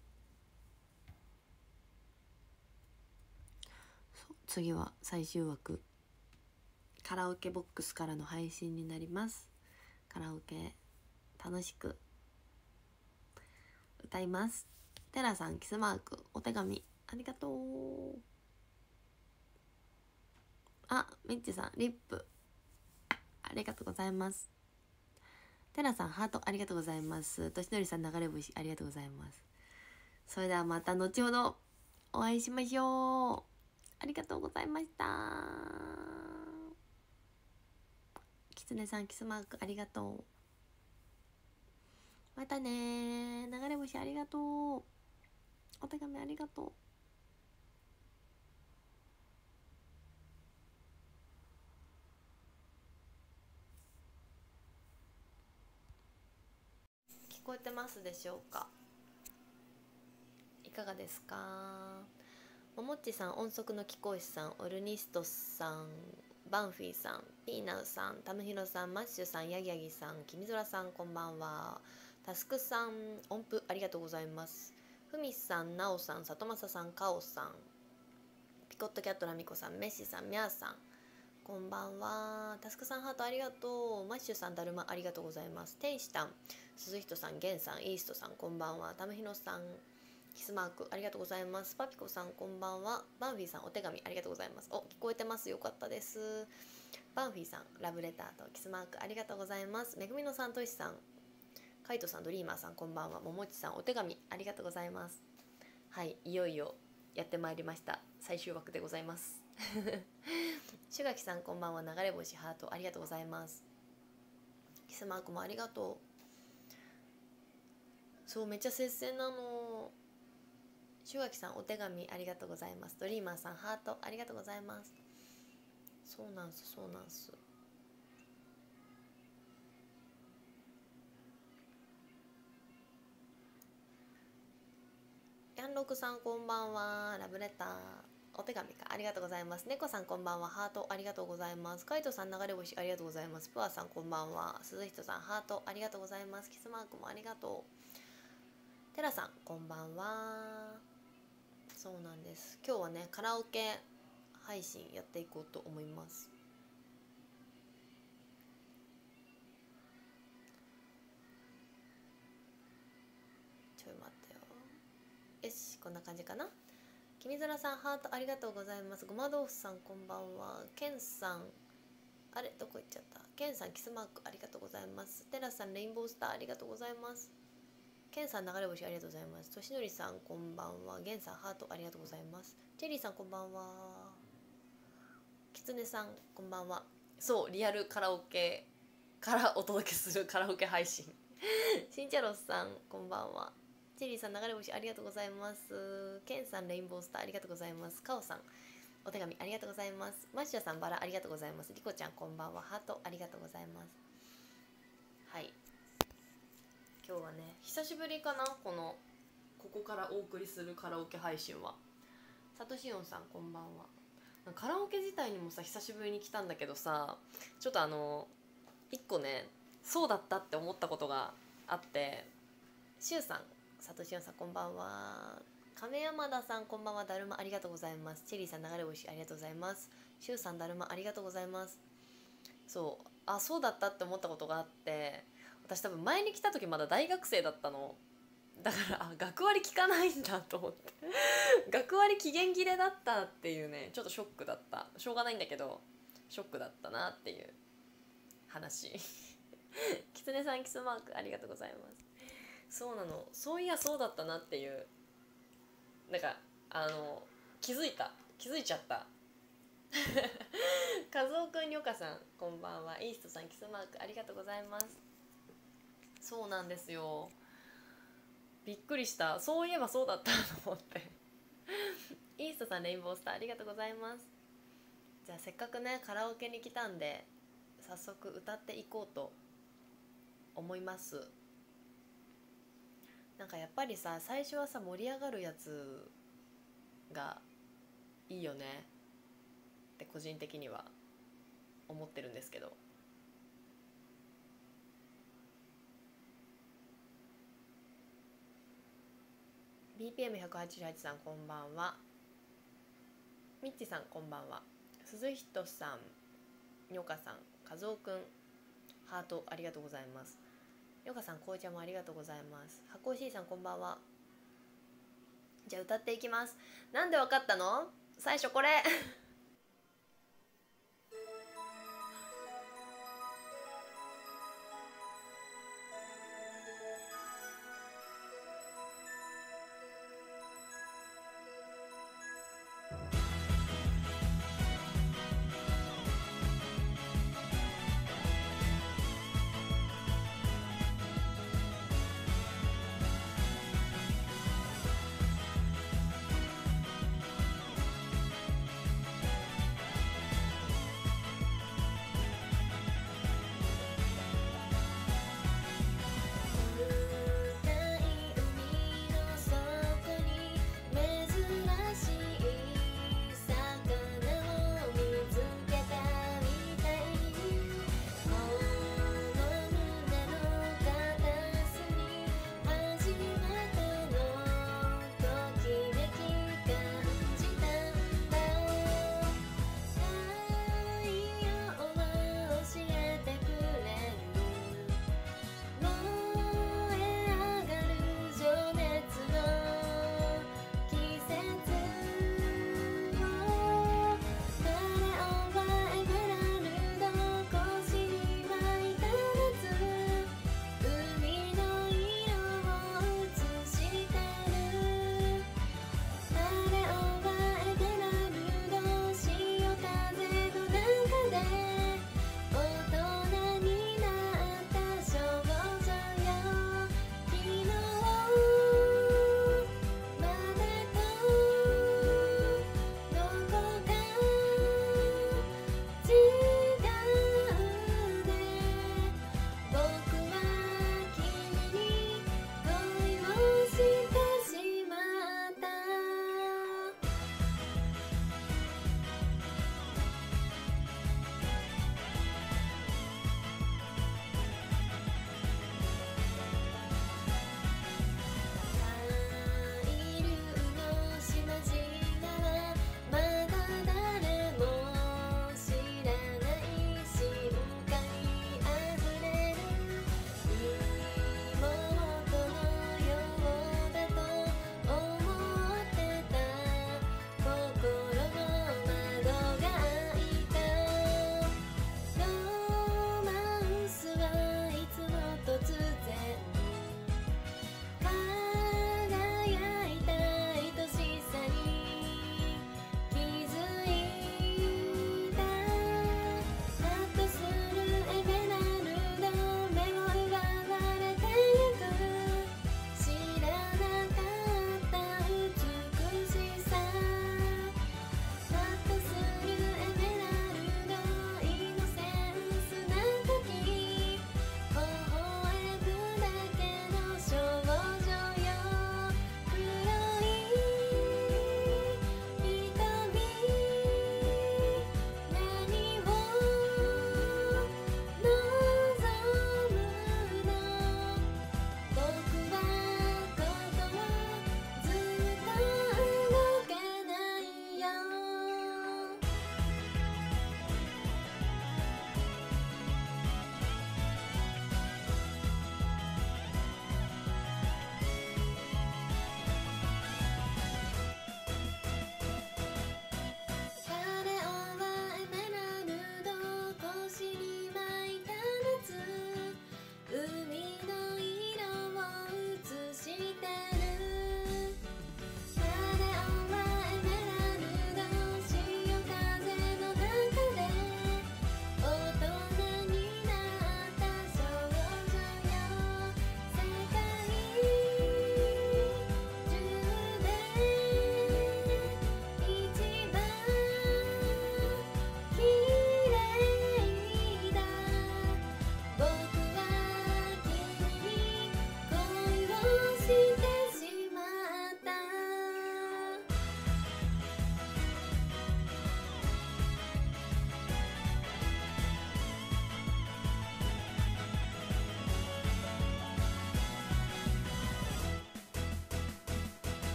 そう、次は最終枠、カラオケボックスからの配信になります。カラオケ楽しく歌います。テラさんキスマークお手紙ありがとう。あ、ミッチさんリップありがとうございます。テラさんハートありがとうございます。としのりさん流れ星ありがとうございます。それではまた後ほどお会いしましょう。ありがとうございました。きつねさんキスマークありがとう。またね、流れ星ありがとう。お手紙ありがとう。聞こえてますでしょうか。いかがですか。ももっちさん、音速の貴公子さん、オルニストさん、バンフィーさん、ピーナウさん、タムヒロさん、マッシュさん、ヤギヤギさん、キミゾラさんこんばんは。タスクさん、音符ありがとうございます。ふみさん、なおさん、さとまささん、かおさん、ピコットキャットラミコさん、メッシさん、ミャーさんこんばんは。タスクさんハートありがとう。マッシュさんだるまありがとうございます。天使たん、鈴人さん、ゲンさん、イーストさんこんばんは。タムヒノさんキスマークありがとうございます。パピコさんこんばんは。バンフィーさんお手紙ありがとうございます。お、聞こえてます、よかったです。バンフィーさんラブレターとキスマークありがとうございます。めぐみのさんとしさん、カイトさん、ドリーマーさんこんばんは。ももちさんお手紙ありがとうございます。はい、いよいよやってまいりました、最終枠でございますシュガキさんこんばんは。流れ星ハートありがとうございます。キスマークもありがとう。そう、めっちゃ接戦なの。シュガキさんお手紙ありがとうございます。ドリーマーさんハートありがとうございます。そうなんす、そうなんす。ヤンロクさんこんばんは。ラブレターお手紙かありがとうございます。猫さんこんばんは。ハートありがとうございます。カイトさん流れ星ありがとうございます。プアさんこんばんは。鈴人さんハートありがとうございます。キスマークもありがとう。テラさんこんばんは。そうなんです、今日はねカラオケ配信やっていこうと思います。ちょい待ってよ。よし、こんな感じかな。君空さんハートありがとうございます。ごま豆腐さんこんばんは。ケンさん、あれどこ行っちゃった。ケンさんキスマークありがとうございます。テラさんレインボースターありがとうございます。ケンさん流れ星ありがとうございます。としのりさんこんばんは。ゲンさんハートありがとうございます。チェリーさんこんばんは。きつねさんこんばんは。そう、リアルカラオケからお届けするカラオケ配信しんちゃろさんこんばんは。チェリーさん流れ星ありがとうございます。ケンさんレインボースターありがとうございます。カオさんお手紙ありがとうございます。マッシュさんバラありがとうございます。リコちゃんこんばんは。ハートありがとうございます。はい、今日はね久しぶりかな、ここからお送りするカラオケ配信は。サトシオンさんこんばんは。 カラオケ自体にもさ久しぶりに来たんだけどさ、ちょっと一個ねそうだったって思ったことがあって、しゅうさん、佐藤しゅんさんこんばんは。亀山田さんこんばんは。だるまありがとうございます。チェリーさん流れ星ありがとうございます。しゅうさんだるまありがとうございます。そうだったって思ったことがあって、私多分前に来た時まだ大学生だったの。だから学割効かないんだと思って学割期限切れだったっていうね、ちょっとショックだった。しょうがないんだけどショックだったなっていう話きつねさんキスマークありがとうございます。そうなの、そういやそうだったなっていう、なんか気づいちゃった和夫くん、りょかさんこんばんは。イーストさんキスマークありがとうございます。そうなんですよ、びっくりした。そういえばそうだったと思ってイーストさんレインボースターありがとうございます。じゃあせっかくねカラオケに来たんで早速歌っていこうと思います。なんかやっぱりさ、最初はさ盛り上がるやつがいいよねって個人的には思ってるんですけど、BPM188 さんこんばんは。みっちさんこんばんは。鈴人さん、にょかさん、かぞうくん、ハートありがとうございます。にょかさん紅茶もありがとうございます。はこしーさんこんばんは。じゃあ歌っていきます。なんでわかったの？最初これ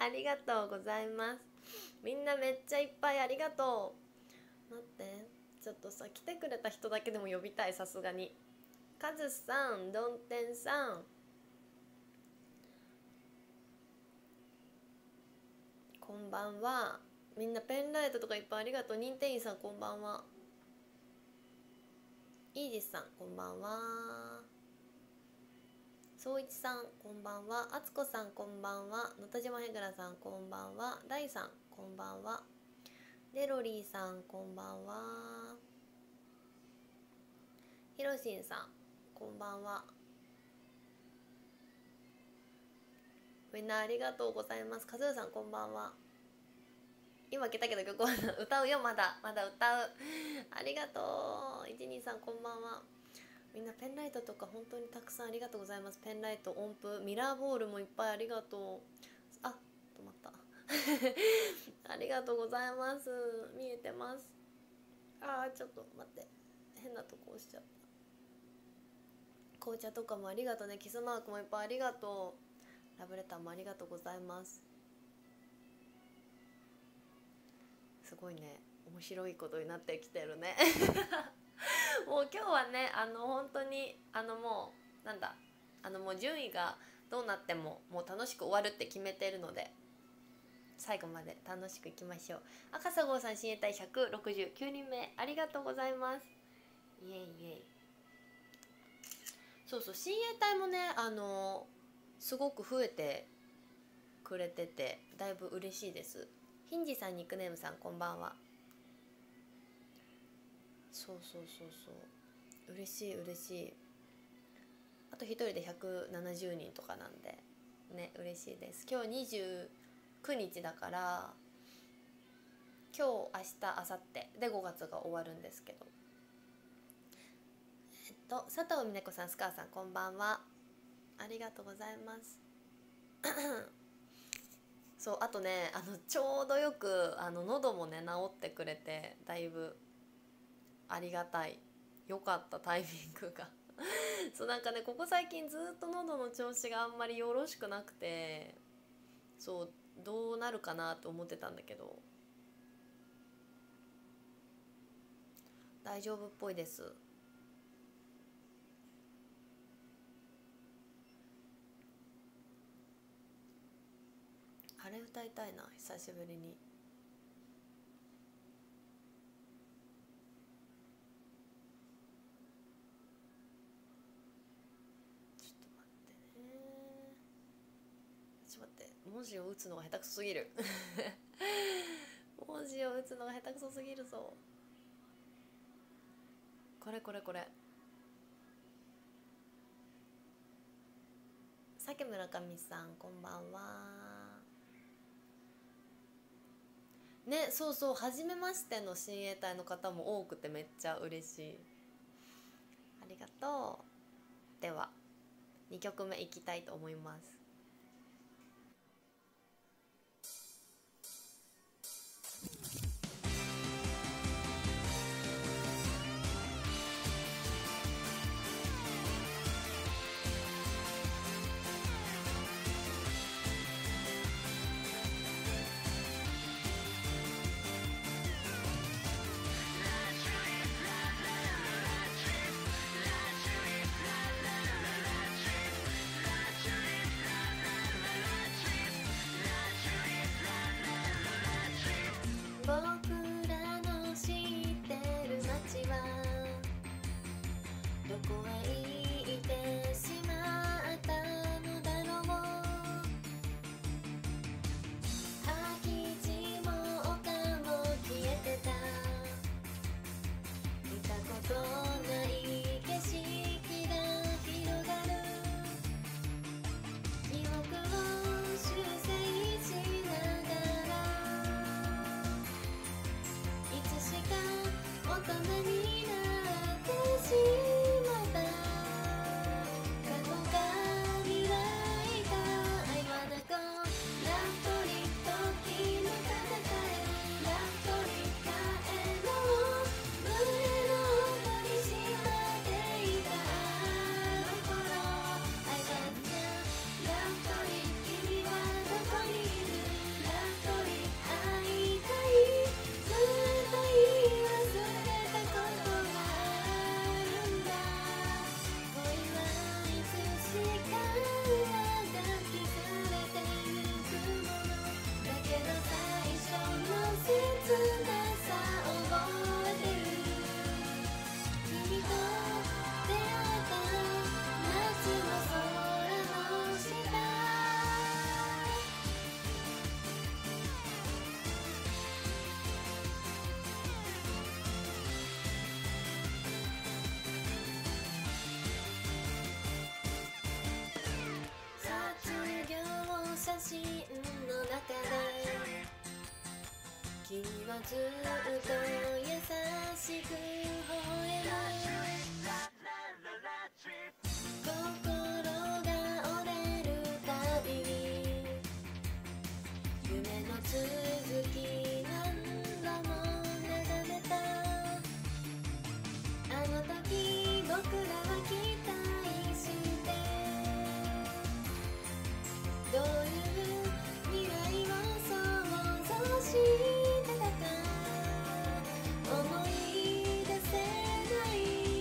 ありがとうございます。みんなめっちゃいっぱいありがとう。待って、ちょっとさ、来てくれた人だけでも呼びたい、さすがに。カズさん、ドンテンさん、こんばんは。みんなペンライトとかいっぱいありがとう。認定員さんこんばんは。イージスさんこんばんは。総一さんこんばんは。あつこさんこんばんは。のたじまへぐらさんこんばんは。ダイさんこんばんは。レロリーさんこんばんは。ひろしんさんこんばんは。みんなありがとうございます。かずうさんこんばんは。今来たけど曲は歌うよ。まだ歌う。ありがとう。123こんばんは。みんなペンライトとか本当にたくさんありがとうございます。ペンライト、音符、ミラーボールもいっぱいありがとう。あ、止まったありがとうございます。見えてます。ちょっと待って、変なとこ押しちゃった。紅茶とかもありがとうね。キスマークもいっぱいありがとう。ラブレターもありがとうございます。すごいね、面白いことになってきてるねもう今日はね、本当にもうなんだ、もう順位がどうなってももう楽しく終わるって決めてるので、最後まで楽しくいきましょう。赤砂郷さん、親衛隊169人目ありがとうございます。イエイイエイ。そうそう、親衛隊もね、すごく増えてくれててだいぶ嬉しいです。ヒンジさん、ニックネームさんこんばんは。そう嬉しい嬉しい。あと一人で170人とかなんでね、嬉しいです。今日29日だから、今日明日明後日で5月が終わるんですけど、佐藤美奈子さん、スカーさんこんばんは。ありがとうございますそう、あとね、ちょうどよく喉もね治ってくれて、だいぶありがたい。よかった、タイミングがそう、なんかね、ここ最近ずっと喉の調子があんまりよろしくなくて、そう、どうなるかなと思ってたんだけど、大丈夫っぽいです。あれ歌いたいな、久しぶりに。ちょっと待ってね。ちょっと待って、文字を打つのが下手くそすぎる文字を打つのが下手くそすぎるぞ。これさけ村上さんこんばんは。ね、そうそう、初めましての親衛隊の方も多くてめっちゃ嬉しい。ありがとう。では2曲目いきたいと思います。 君はずっと優しく微笑む心が折れるたびに夢の続き何度も眺めたあの時僕らは期待してどういう未来を想像してたか思い出せない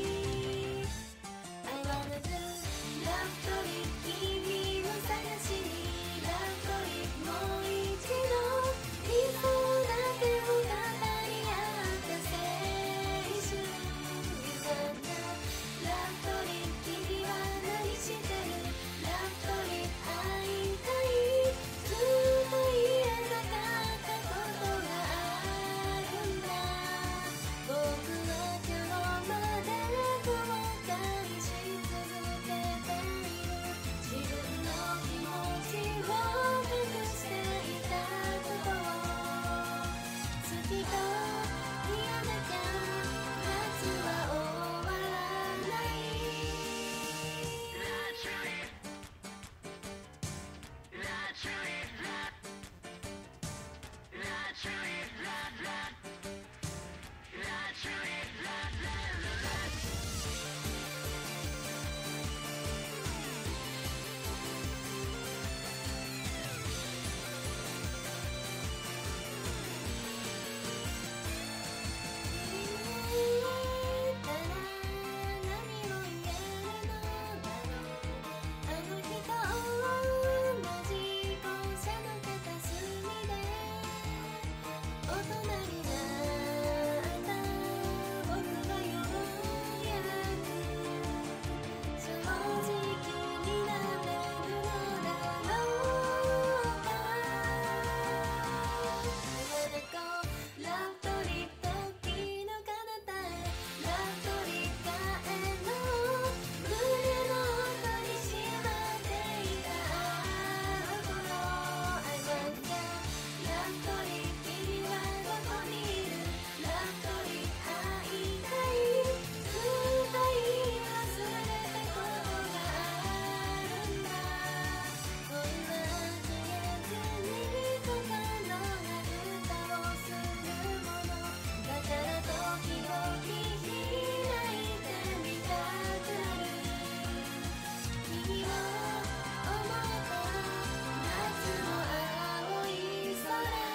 I wanna do love story 君の探しに love story もう一度理想だけを語り合った青春 You wanna love story 君は何してる love story 会いたいずっと言えなかったことがあるんだ僕は今日まで後悔し続けている自分の気持ちを隠していたことを好きと言わなきゃ夏は終わらないただ何を言えるのだろうあの日と同じ校舎の片隅で大人になった僕はようやく正直になれるのだろうか I wanna go love story 時の彼方へ love story 帰ろう胸の奥にしまっていたあの頃 I wanna love story 君はどこにいる love story 会いたいずっと言い忘れたことがあるんだこんな消えずに心が蓋をするものだから時々開いてみたくなる君を思った夏の青い空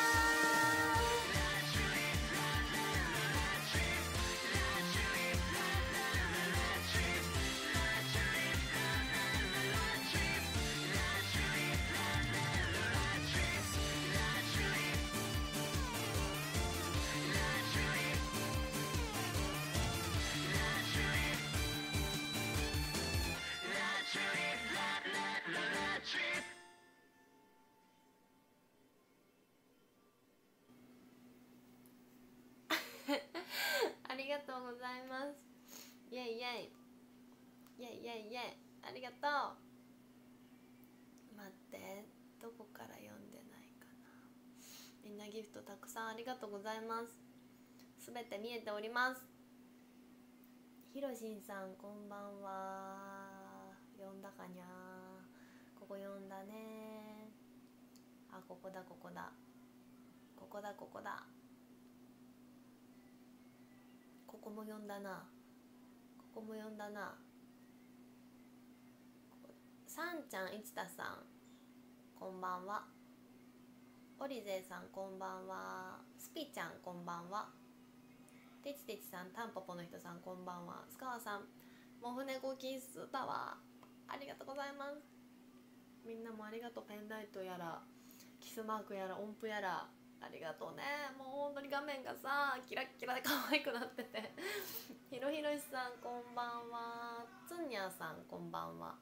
ありがとうございますイェイイェイイェイイェイイェイありがとう待ってどこから読んでないかなみんなギフトたくさんありがとうございますすべて見えておりますひろしんさんこんばんは読んだかにゃここ読んだねあここだここだここだここだここも読んだなここも読んだなさんちゃんいちたさんこんばんはオリゼさんこんばんはスピちゃんこんばんはてちてちさんタンポポの人さんこんばんはスカワさんもふねこキッスだわありがとうございますみんなもありがとうペンライトやらキスマークやら音符やらありがとうねもう本当に画面がさキラッキラで可愛くなっててひろひろしさんこんばんはつんにゃさんこんばんは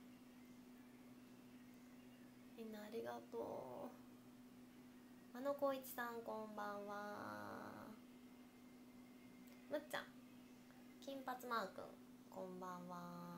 みんなありがとうのこいちさんこんばんはむっちゃん金髪マーくんこんばんは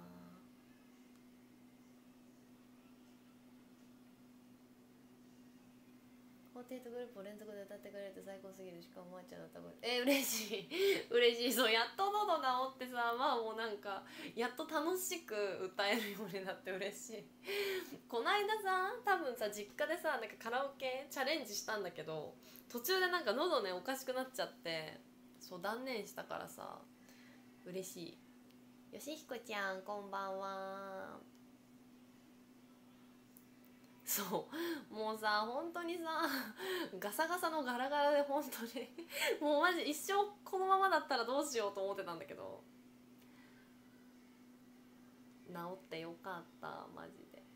48グループを連続で歌ってくれて最高すぎる。しかもまーちゃんの歌声嬉しい嬉しい。そう、やっと喉治ってさ、まあもうなんかやっと楽しく歌えるようになって嬉しいこないださ、多分さ実家でさ、なんかカラオケチャレンジしたんだけど、途中でなんか喉ねおかしくなっちゃって、そう断念したからさ嬉しい。よしひこちゃんこんばんは。そうもうさ本当にさガサガサのガラガラで本当にもうマジ一生このままだったらどうしようと思ってたんだけど、治ってよかったマジで。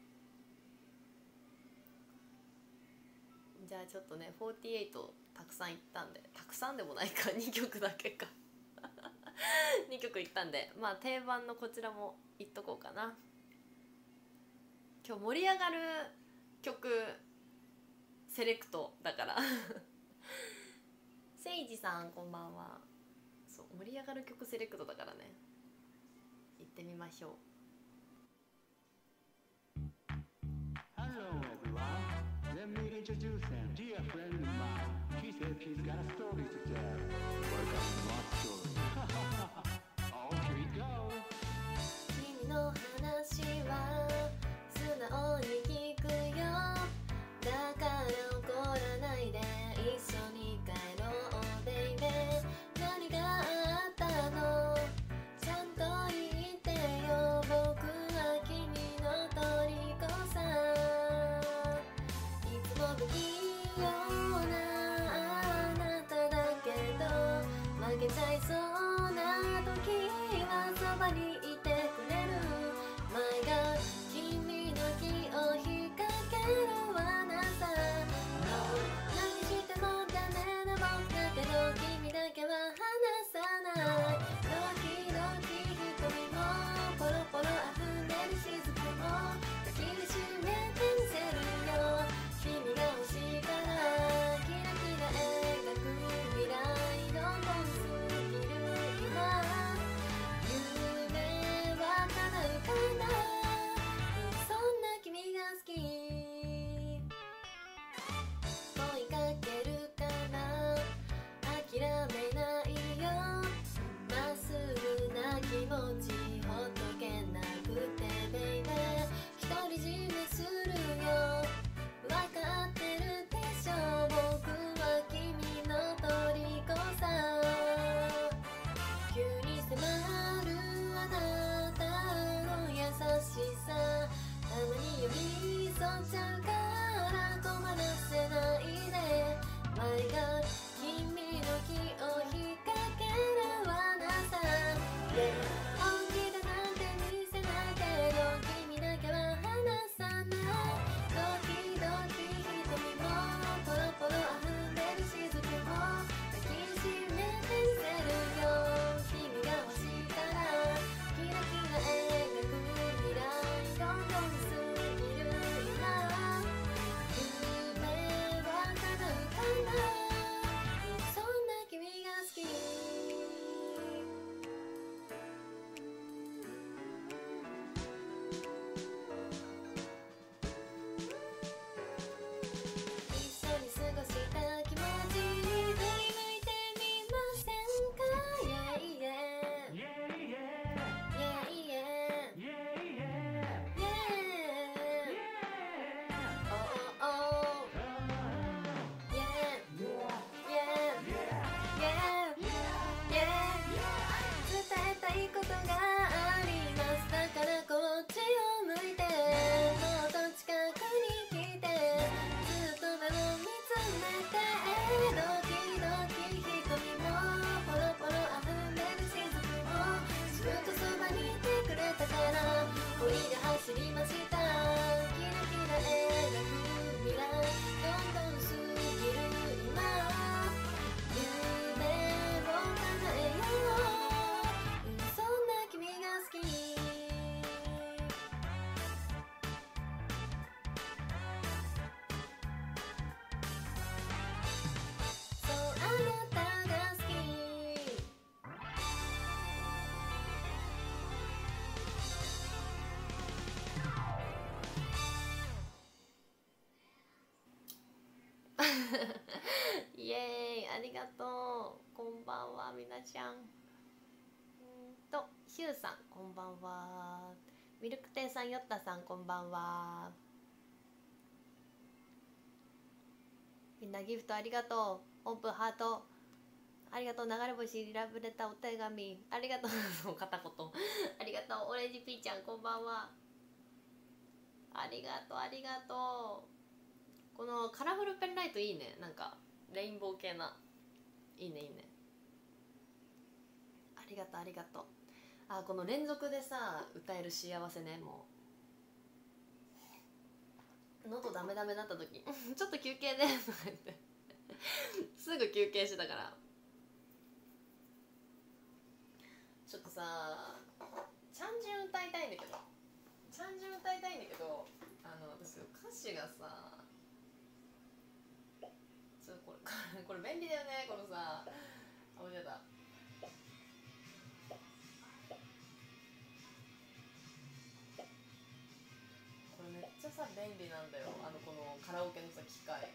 じゃあちょっとね48たくさん行ったんで、たくさんでもないか2曲だけか2曲行ったんで、まあ定番のこちらも行っとこうかな。今日盛り上がる曲セレクトだからせいじさんこんばんは。そう盛り上がる曲セレクトだからね、行ってみましょう。 Hello everyone, let me introduce him, dear friend of mine. He said he's got a story to tell. Welcome to my story. Okay, go. 君の話は素直に聞くよ。だから怒らないで一緒に帰ろうベイベー。何があったのちゃんと言ってよ。僕は君の虜さ。いつも不器用なあなただけど負けちゃいそうな時はそばにいてくれる。前が君の気を引っ掛ける罠さ。何してもダメな僕だけど君だけは離さない。ドキドキ瞳もポロポロ溢れる雫も抱きしめてみせるよ。君が欲しいからキラキラ描く未来どんどん過ぎる今。夢は叶うかな、そんな君が好き。追いかけるから諦めないよ。まっすぐな気持ちほっとけなくてベイベー。独り占めするよ分かってるでしょ。僕は君の虜さ。急に迫るあなたの優しさ、たまに寄り添っちゃうから止まらせないで。前が君の気を引っ掛ける罠さ。で本気だなんて見せないけど君だけは離さない。ドキドキ瞳もポロポロ溢れる雫も抱きしめてみせるよ。君が欲しいからキラキラ描く未来どんどん過ぎる今。夢は叶うかな、 イエーイ、ありがとう。こんばんは、みなちゃん。ヒューさんこんばんは。ミルクテイさん、ヨッタさんこんばんは。みんなギフトありがとう。オープンハートありがとう。流れ星ラブレターお手紙ありがとう。片言ありがとう。オレンジピーちゃんこんばんは。ありがとうありがとう。このカラフルペンライトいいね。なんかレインボー系な。いいねいいね。ありがとうありがとう。あ、この連続でさ歌える幸せね。もう喉ダメダメだった時ちょっと休憩でとか言ってすぐ休憩してたから。ちょっとさチャンジュン歌いたいんだけど、私歌詞がさこれ便利だよね。このさ間違えた。これめっちゃさ便利なんだよ。このカラオケのさ機械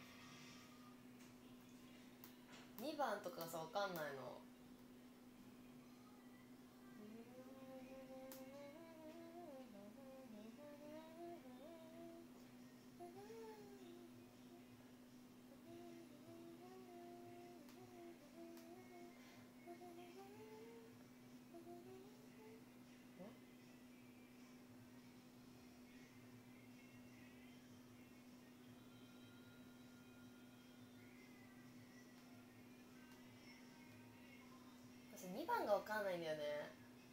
2番とかさわかんないの。2番が分かんないんだよね。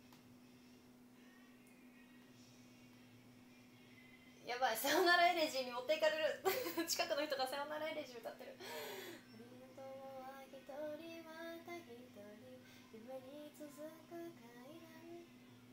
やばい、さよならエレジーに持っていかれる近くの人がさよならエレジー歌ってる。本当は一人また一人夢に続く階段。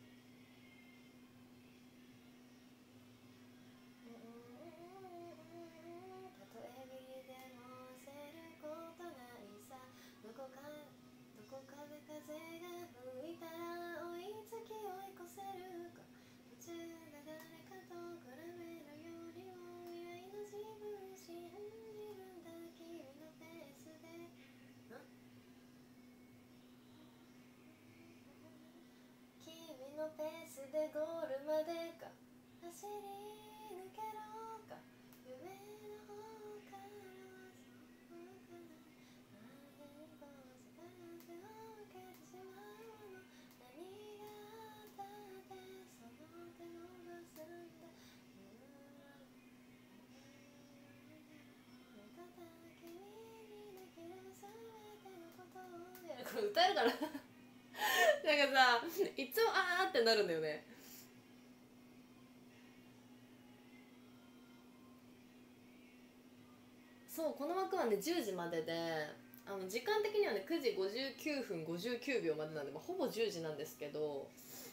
たとえビリでも焦ることないさ。どこかで風が吹いたら追いつき追い越せるか。途中で誰かと比べるよりも未来の自分信じるんだ。君のペースで君のペースでゴールまでか。走り抜けろか。夢の方からはそうかな。これ歌えるかななんかさいつもあーってなるんだよね。そう、この枠はね10時までで、時間的にはね9時59分59秒までなんで、ほぼ10時なんですけど、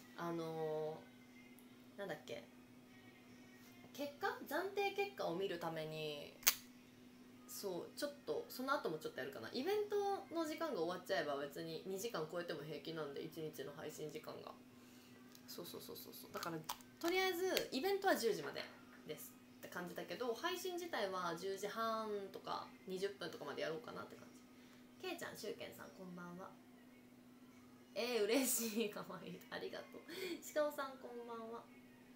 なんだっけ、暫定結果を見るために、そうちょっとその後もちょっとやるかな。イベントの時間が終わっちゃえば別に2時間超えても平気なんで、1日の配信時間が。そうだからとりあえずイベントは10時までですって感じだけど、配信自体は10時半とか20分とかまでやろうかなって感じ。けいちゃん、しゅうけんさんこんばんは。嬉しい、かわいい、ありがとう。しかおさんこんばんは。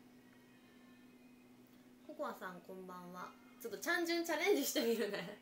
ココアさんこんばんは。ちょっとチャンジュンチャレンジしてみるね。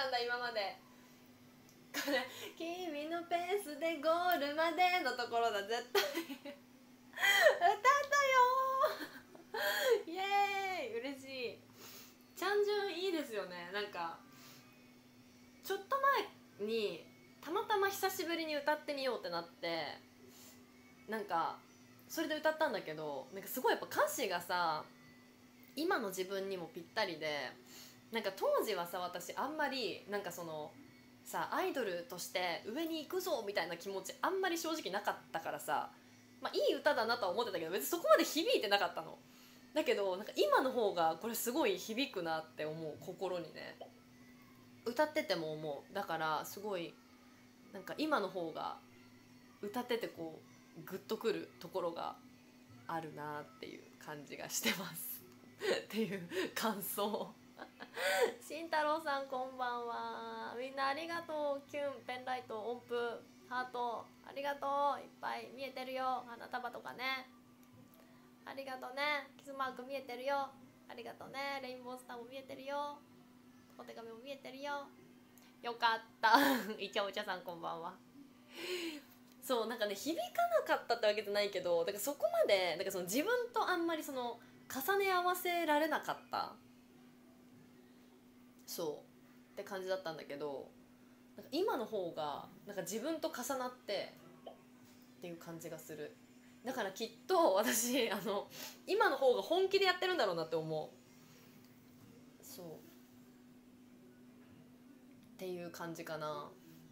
たんだ今まで。これ君のペースでゴールまでのところだ絶対歌ったよーイエーイ嬉しい。チャンジュンいいですよね。なんかちょっと前にたまたま久しぶりに歌ってみようってなって、なんかそれで歌ったんだけど、なんかすごいやっぱ歌詞がさ今の自分にもぴったりで、なんか当時はさ私あんまりなんかそのさアイドルとして上に行くぞみたいな気持ちあんまり正直なかったからさ、まあ、いい歌だなとは思ってたけど別にそこまで響いてなかったの。だけどなんか今の方がこれすごい響くなって思う、心にね。歌ってても思う。だからすごいなんか今の方が歌っててこうグッとくるところがあるなっていう感じがしてますっていう感想慎太郎さんこんばんは。みんなありがとう。キュン、ペンライト、音符、ハートありがとう。いっぱい見えてるよ。花束とかねありがとうね。キスマーク見えてるよ。ありがとうね。レインボースターも見えてるよ。お手紙も見えてるよ。よかったイチャオチャさんこんばんは。そうなんかね響かなかったってわけじゃないけど、だからそこまでだからその自分とあんまりその重ね合わせられなかった、そうって感じだったんだけど、なんか今の方がなんか自分と重なってっていう感じがする。だからきっと私今の方が本気でやってるんだろうなって思う。そうっていう感じかな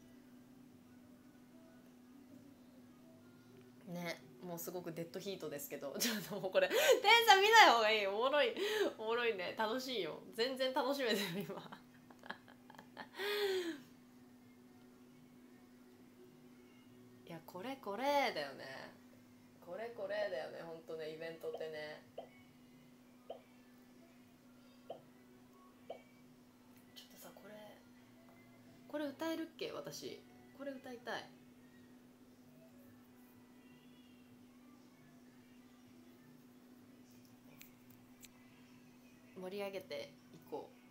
ね。もうすごくデッドヒートですけど、ちょっともうこれテンさん見ない方がいい。おもろいおもろいね。楽しいよ。全然楽しめてる今いやこれだよね。これだよね。ほんとねイベントってね。ちょっとさこれ歌えるっけ。私これ歌いたい。盛り上げていこう。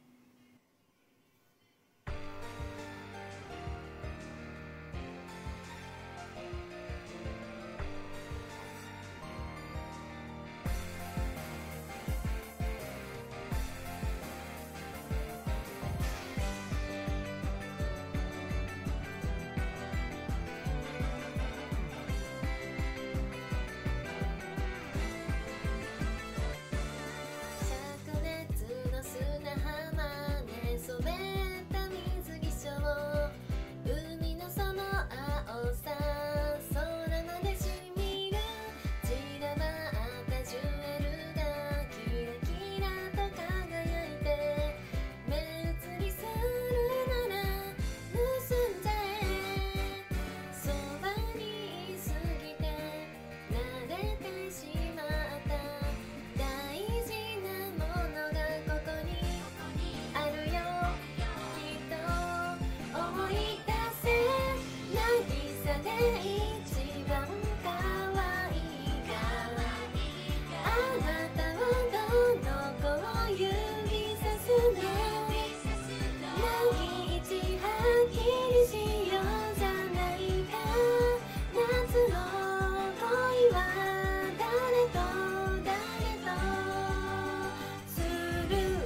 灼熱の砂浜で染めた水着ショー、海のその青さ空までしみる散らばったジュエルがキラキラと輝いて、目移りするなら盗んじゃえ。そばにいすぎて慣れてしまった大事なものがここにあるよ。きっと思い出せ。渚で一番可愛いからあなたはどの子を指さすの。何日はっきりしようじゃないか。夏の恋は誰とする。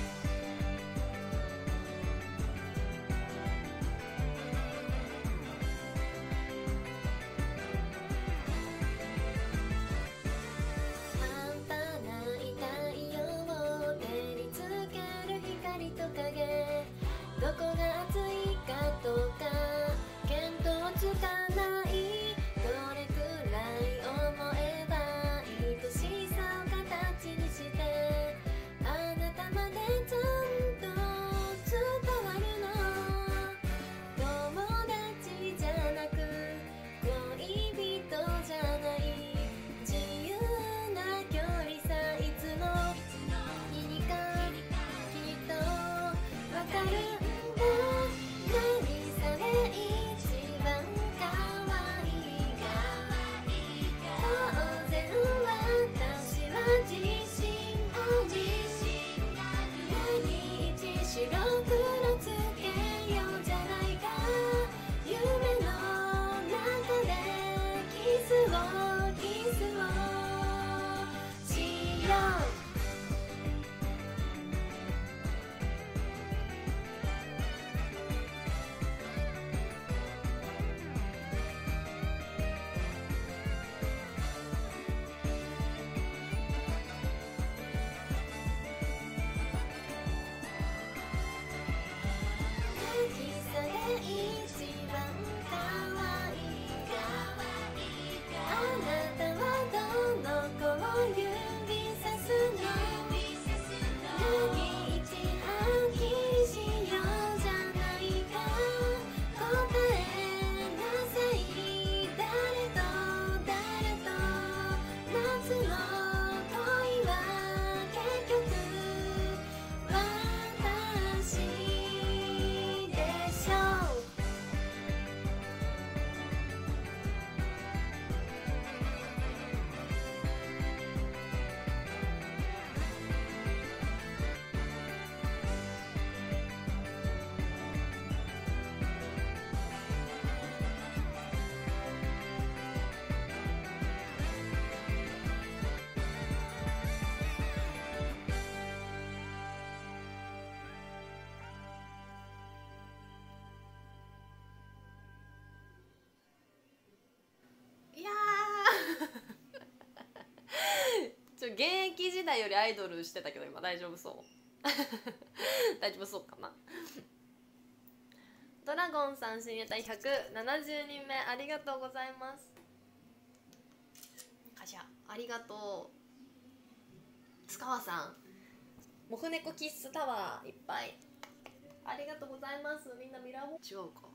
半端ない太陽を照りつける光と影、どこが暑いかとか見当つかない。どれくらい思えば愛しさを形にして、あなたまでちゃんと伝わるの。友達じゃなく恋人じゃない、自由な距離さ。いつの日にかきっと私現役時代よりアイドルしてたけど今大丈夫そう大丈夫そうかな。ドラゴンさん、深夜隊170人目ありがとうございます。カシャありがとう。塚川さん、モフネコキッスタワーいっぱいありがとうございます。みんなミラーボ違うか、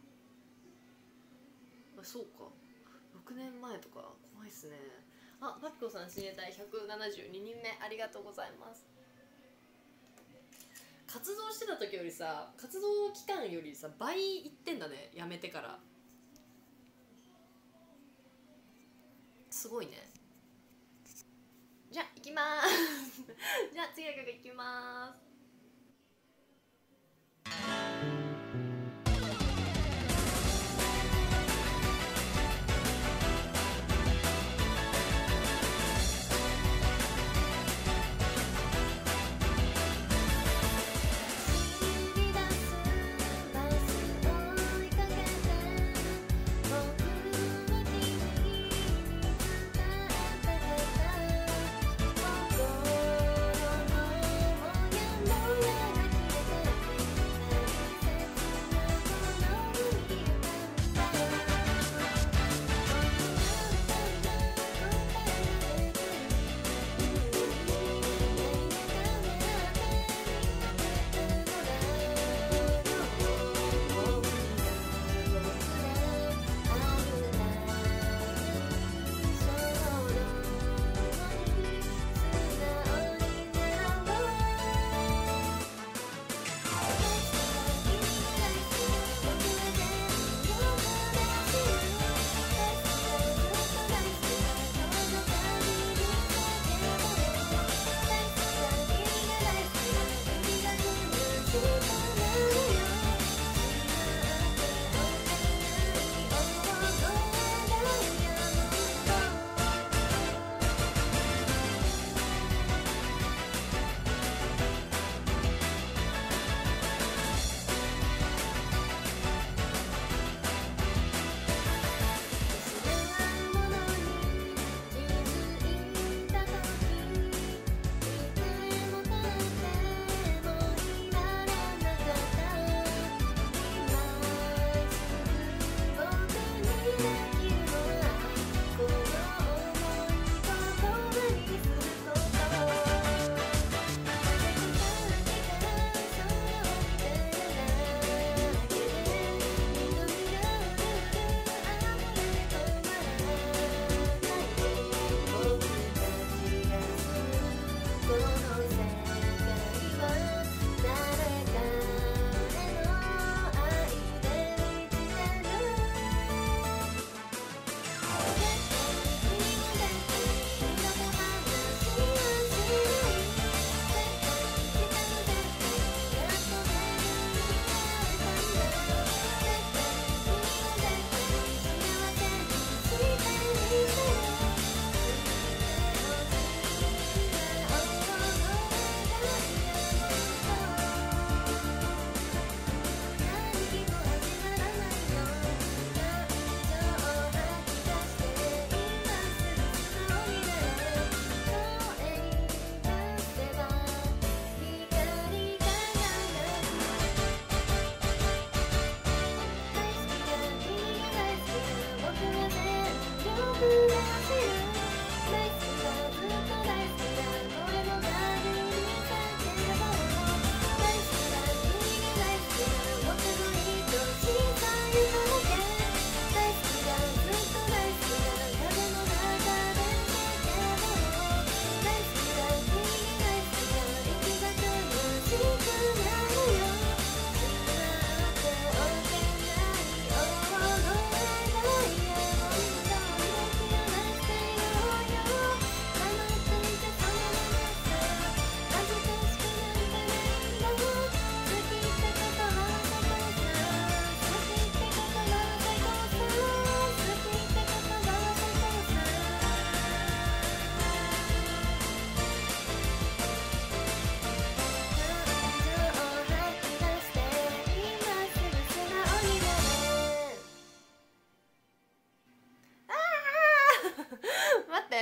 あ、そうか、6年前とか怖いっすね。あ、パピコさん、深夜隊172人目ありがとうございます。活動してた時よりさ、活動期間よりさ倍いってんだね、やめてから。すごいね。じゃあ行きまーすじゃあ次の曲行きまーす。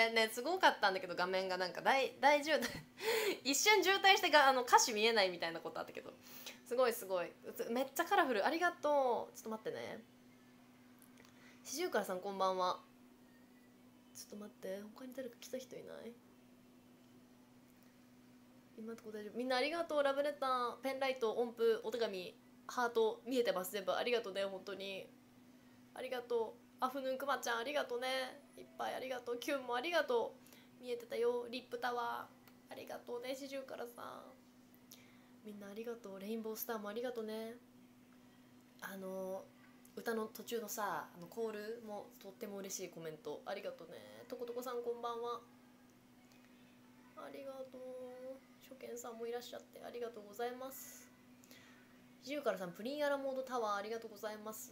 ねすごかったんだけど、画面がなんか大渋滞一瞬渋滞して歌詞見えないみたいなことあったけど、すごいすごい、めっちゃカラフル。ありがとう。ちょっと待ってね。四十からさんこんばんは。ちょっと待って、他に誰か来た人いない？今のとこ大丈夫。みんなありがとう。ラブレター、ペンライト、音符、お手紙、ハート見えてます。全部ありがとうね。本当にありがとう。アフヌーンくまちゃんありがとうね。いっぱいありがとう。キュンもありがとう。見えてたよ。リップタワーありがとうね。四十からさんみんなありがとう。レインボースターもありがとうね。歌の途中のさコールもとっても嬉しいコメントありがとうね。とことこさんこんばんは。ありがとう。初見さんもいらっしゃってありがとうございます。四十からさんプリンアラモードタワーありがとうございます。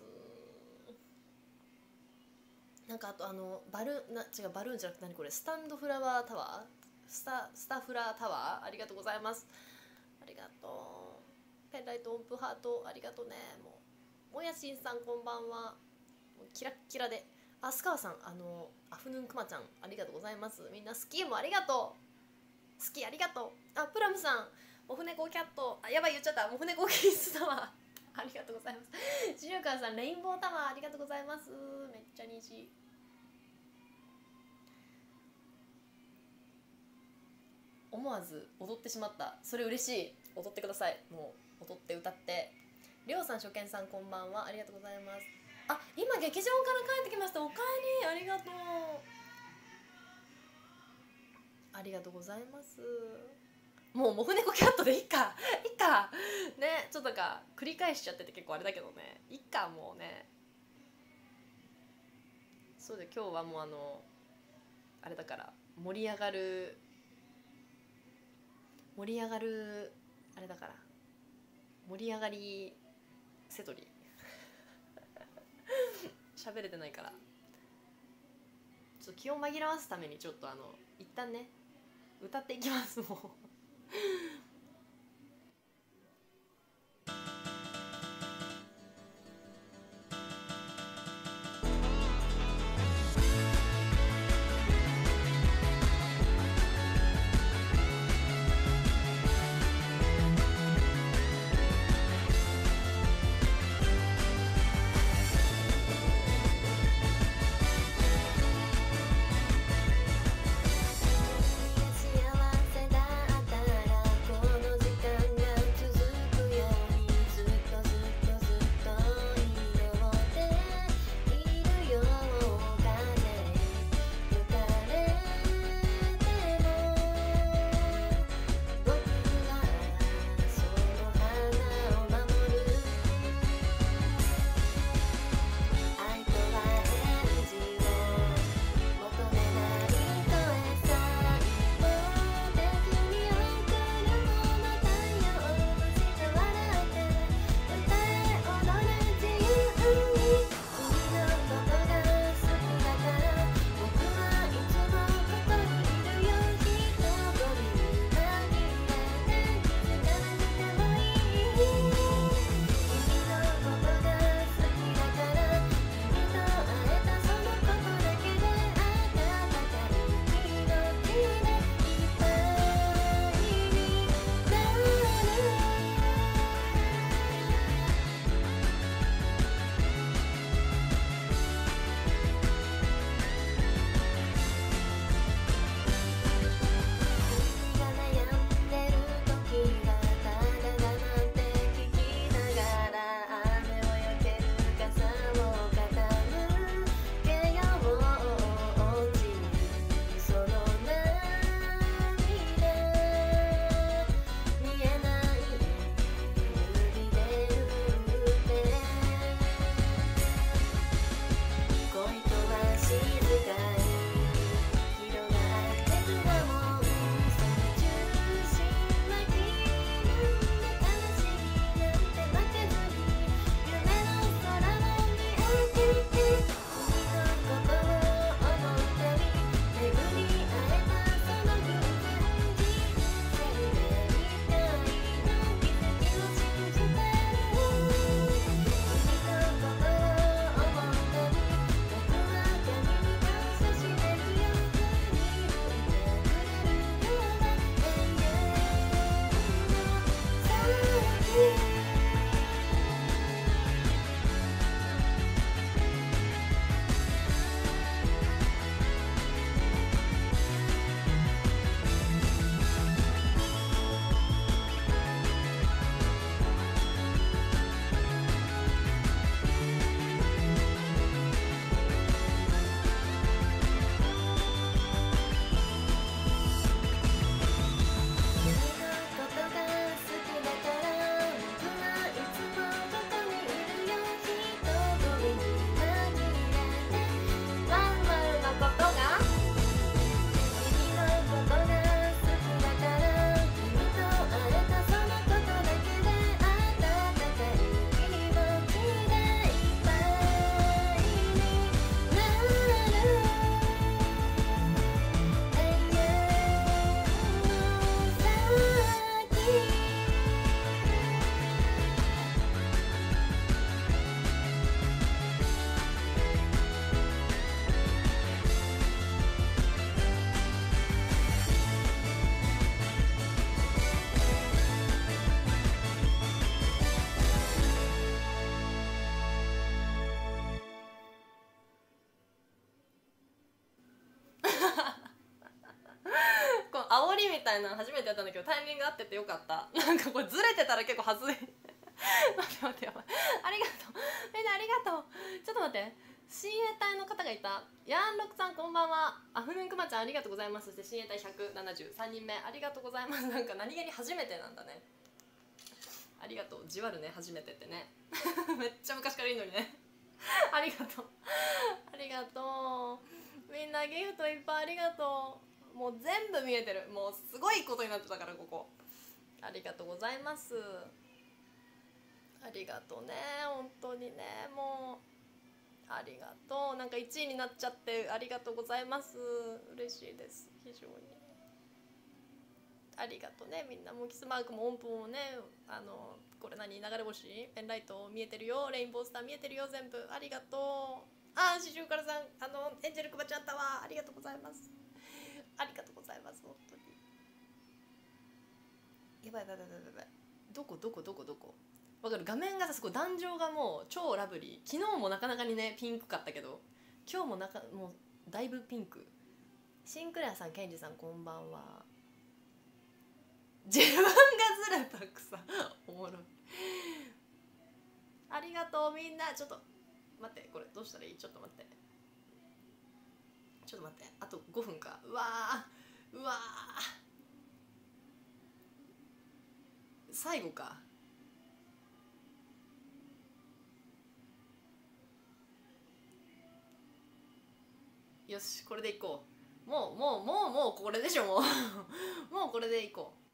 なんかあとバルーン違うバルーンじゃなくて何これ、スタンドフラワータワー、スタフラータワーありがとうございます。ありがとう。ペンライト音符ハートありがとうね。もやしんさんこんばんは。もうキラッキラで。あすかわさんアフヌーンくまちゃんありがとうございます。みんなスキーもありがとう。スキーありがとう。あプラムさんモフネコキャット、あやばい言っちゃった。モフネコキッスタワーありがとうございます。しゅうかんさんレインボータワーありがとうございます。めっちゃ虹。思わず踊ってしまった。それ嬉しい。踊ってください。もう踊って歌って。りょうさん初見さんこんばんは。ありがとうございます。あ今劇場から帰ってきました。おかえり。ありがとう。ありがとうございます。もうモフネコキャットでいっかいっかね。ちょっとなんか繰り返しちゃってて結構あれだけどね、いっかもうね。そうで今日はもうあれだから盛り上がるあれだから盛り上がりセトリ喋れてないから、ちょっと気を紛らわすためにちょっと一旦ね歌っていきますもう幸せだったらみたいなの初めてやったんだけど、タイミング合っててよかった。なんかこれずれてたら結構はずい待って待って、やばい。ありがとうみんな、ありがとう。ちょっと待って、親衛隊の方がいた。ヤンロクさんこんばんは。アフヌンクマちゃんありがとうございます。そして親衛隊173人目ありがとうございます。なんか何気に初めてなんだね。ありがとう。じわるね、初めてってねめっちゃ昔からいいのにねありがとうありがとう。みんなギフトいっぱいありがとう。もう全部見えてる。もうすごいことになってたから、ここ。ありがとうございます。ありがとうね、本当にね。もうありがとう。なんか1位になっちゃってありがとうございます。嬉しいです、非常に。ありがとうね、みんな。もうキスマークも音符もね、これ何、流れ星ペンライト見えてるよ、レインボースター見えてるよ、全部ありがとう。シジュウカラさん、エンジェルクバちゃんタワーありがとうございます。ありがとうございます、本当に。やばいやばいやばいやばい。どこわかる。画面がさ、すごい壇上がもう超ラブリー。昨日もなかなかにねピンクかったけど、今日ももうだいぶピンク。シンクレアさん、ケンジさんこんばんは。自分がずれた草おもろい。ありがとうみんな。ちょっと待って、これどうしたらいい。ちょっと待って、あと5分か。うわー最後か。よし、これでいこう。もうこれでしょ。もうもうこれでいこう。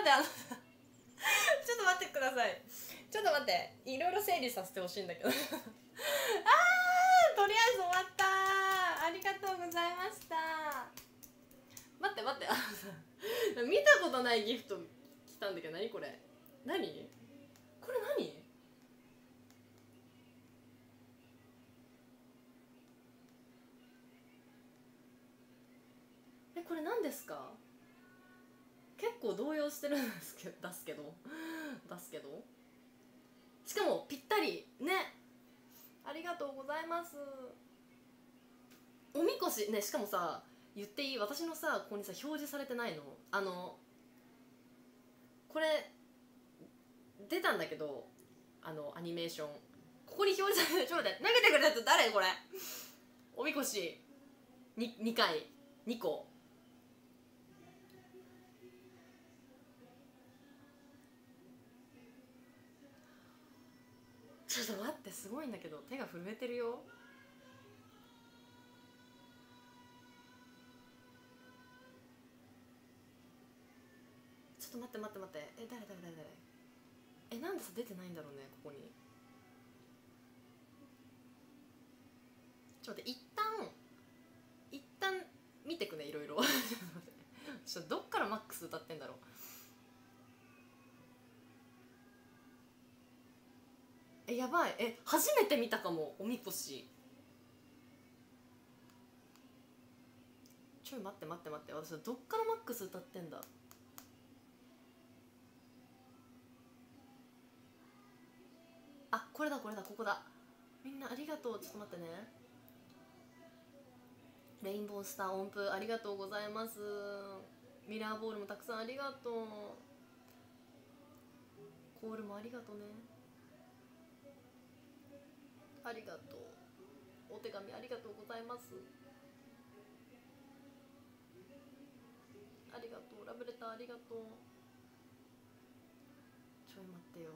待ってちょっと待ってください。ちょっと待って、いろいろ整理させてほしいんだけどとりあえず終わった。ありがとうございました。待って見たことないギフト来たんだけど、何これ、何これ、これ何ですか。結構動揺してるんですけど、出すけどしかもぴったりね。ありがとうございます。おみこしね。しかもさ、言っていい？私のさ、ここにさ表示されてないの、これ出たんだけど、アニメーションここに表示されて、ちょっと待って、投げてくれたやつ誰これ。おみこし 2回2個。ちょっと待って、すごいんだけど、手が震えてるよ。ちょっと待って、誰、なんでさ出てないんだろうね、ここに。ちょっと待って、一旦見てくね、いろいろちょっとどっからマックス歌ってんだろう。やばい、初めて見たかも、おみこし。ちょい待って、私どっからマックス歌ってんだ。あ、これだ、ここだ。みんなありがとう。ちょっと待ってね。レインボースター音符ありがとうございます。ミラーボールもたくさんありがとう。コールもありがとうね。ありがとう。お手紙ありがとうございます。ありがとう。ラブレターありがとう。ちょい待ってよ。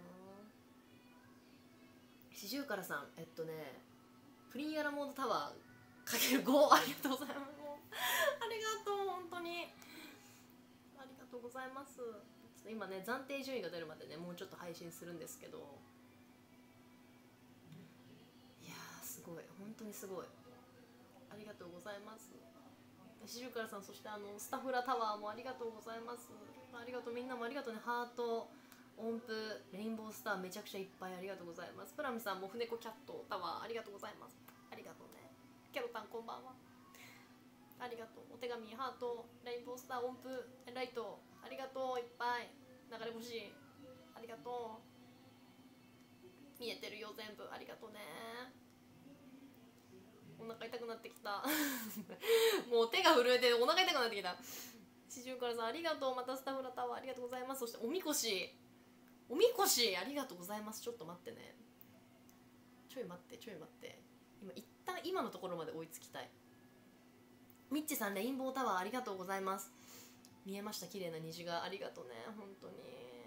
四十からさん、プリンアラモードタワーかける5ありがとうございます。ありがとう、本当にありがとうございます。今ね、暫定順位が出るまでね、もうちょっと配信するんですけど、いやーすごい、本当にすごい、ありがとうございます。四十からさん、そしてスタフラタワーもありがとうございます。ありがとう、みんなもありがとうね。ハート、音符、レインボースターめちゃくちゃいっぱいありがとうございます。プラムさんも船子キャットタワーありがとうございます。ありがとうね。ケロタンこんばんは、ありがとう。お手紙、ハート、レインボースター、音符、ライトありがとう。いっぱい流れ星ありがとう。見えてるよ全部、ありがとうね。お腹痛くなってきたもう手が震えてお腹痛くなってきた。四十からさんありがとう。またスタフラタワーありがとうございます。そしておみこしありがとうございます。ちょっと待ってね、ちょい待って、一旦今のところまで追いつきたい。ミッチさん、レインボータワーありがとうございます。見えました、綺麗な虹が。ありがとうね、本当に。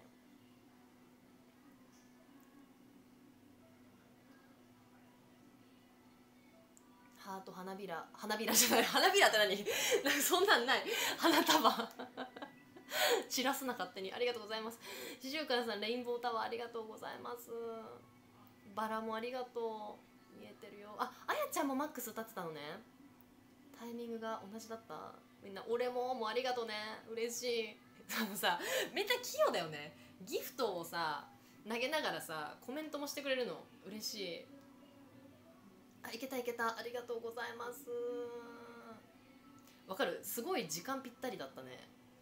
ハート、花びらじゃない、花びらって何なんかそんなんない。花束散らすな勝手に。ありがとうございます。四十からさん、レインボータワーありがとうございます。バラもありがとう。見えてるよ。あやちゃんもマックス歌ってたのね。タイミングが同じだった。みんな俺もありがとうね、嬉しい。さ、めっちゃ器用だよね。ギフトをさ投げながらさコメントもしてくれるの嬉しい。いけた、ありがとうございます。わかる、すごい時間ぴったりだったね。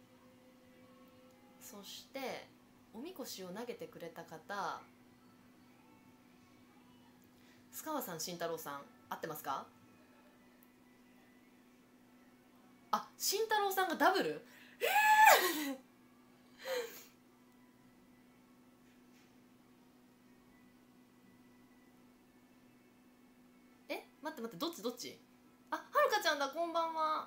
そしておみこしを投げてくれた方、須川さん、慎太郎さん、合ってますか？慎太郎さんがダブル？待って、どっち？はるかちゃんだ、こんばんは。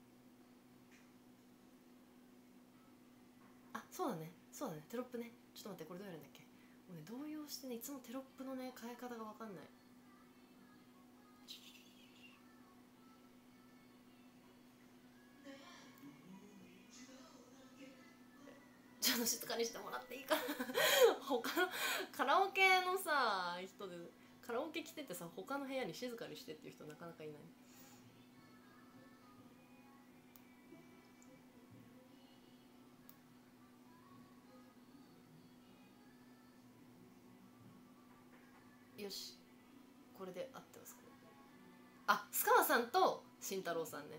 そうだね、テロップね。ちょっと待って、これどうやるんだっけ。もうね、動揺してね、いつもテロップのね変え方が分かんない。 ちゃんの静かにしてもらっていいかな他のカラオケのさ人でカラオケ来ててさ他の部屋に静かにしてっていう人なかなかいない。よし、これで合ってますかね。あ、須川さんと慎太郎さんね。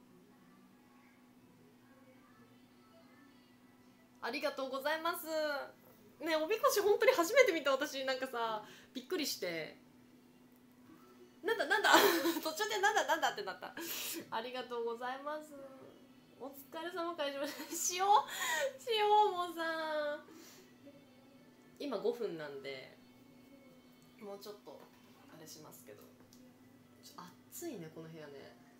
ありがとうございますね。おみこし本当に初めて見た私。なんかさびっくりして、なんだ途中でなんだってなった。ありがとうございます。お疲れ様会場しようもうさ今5分なんでもうちょっとあれしますけど、暑いねこの部屋ね。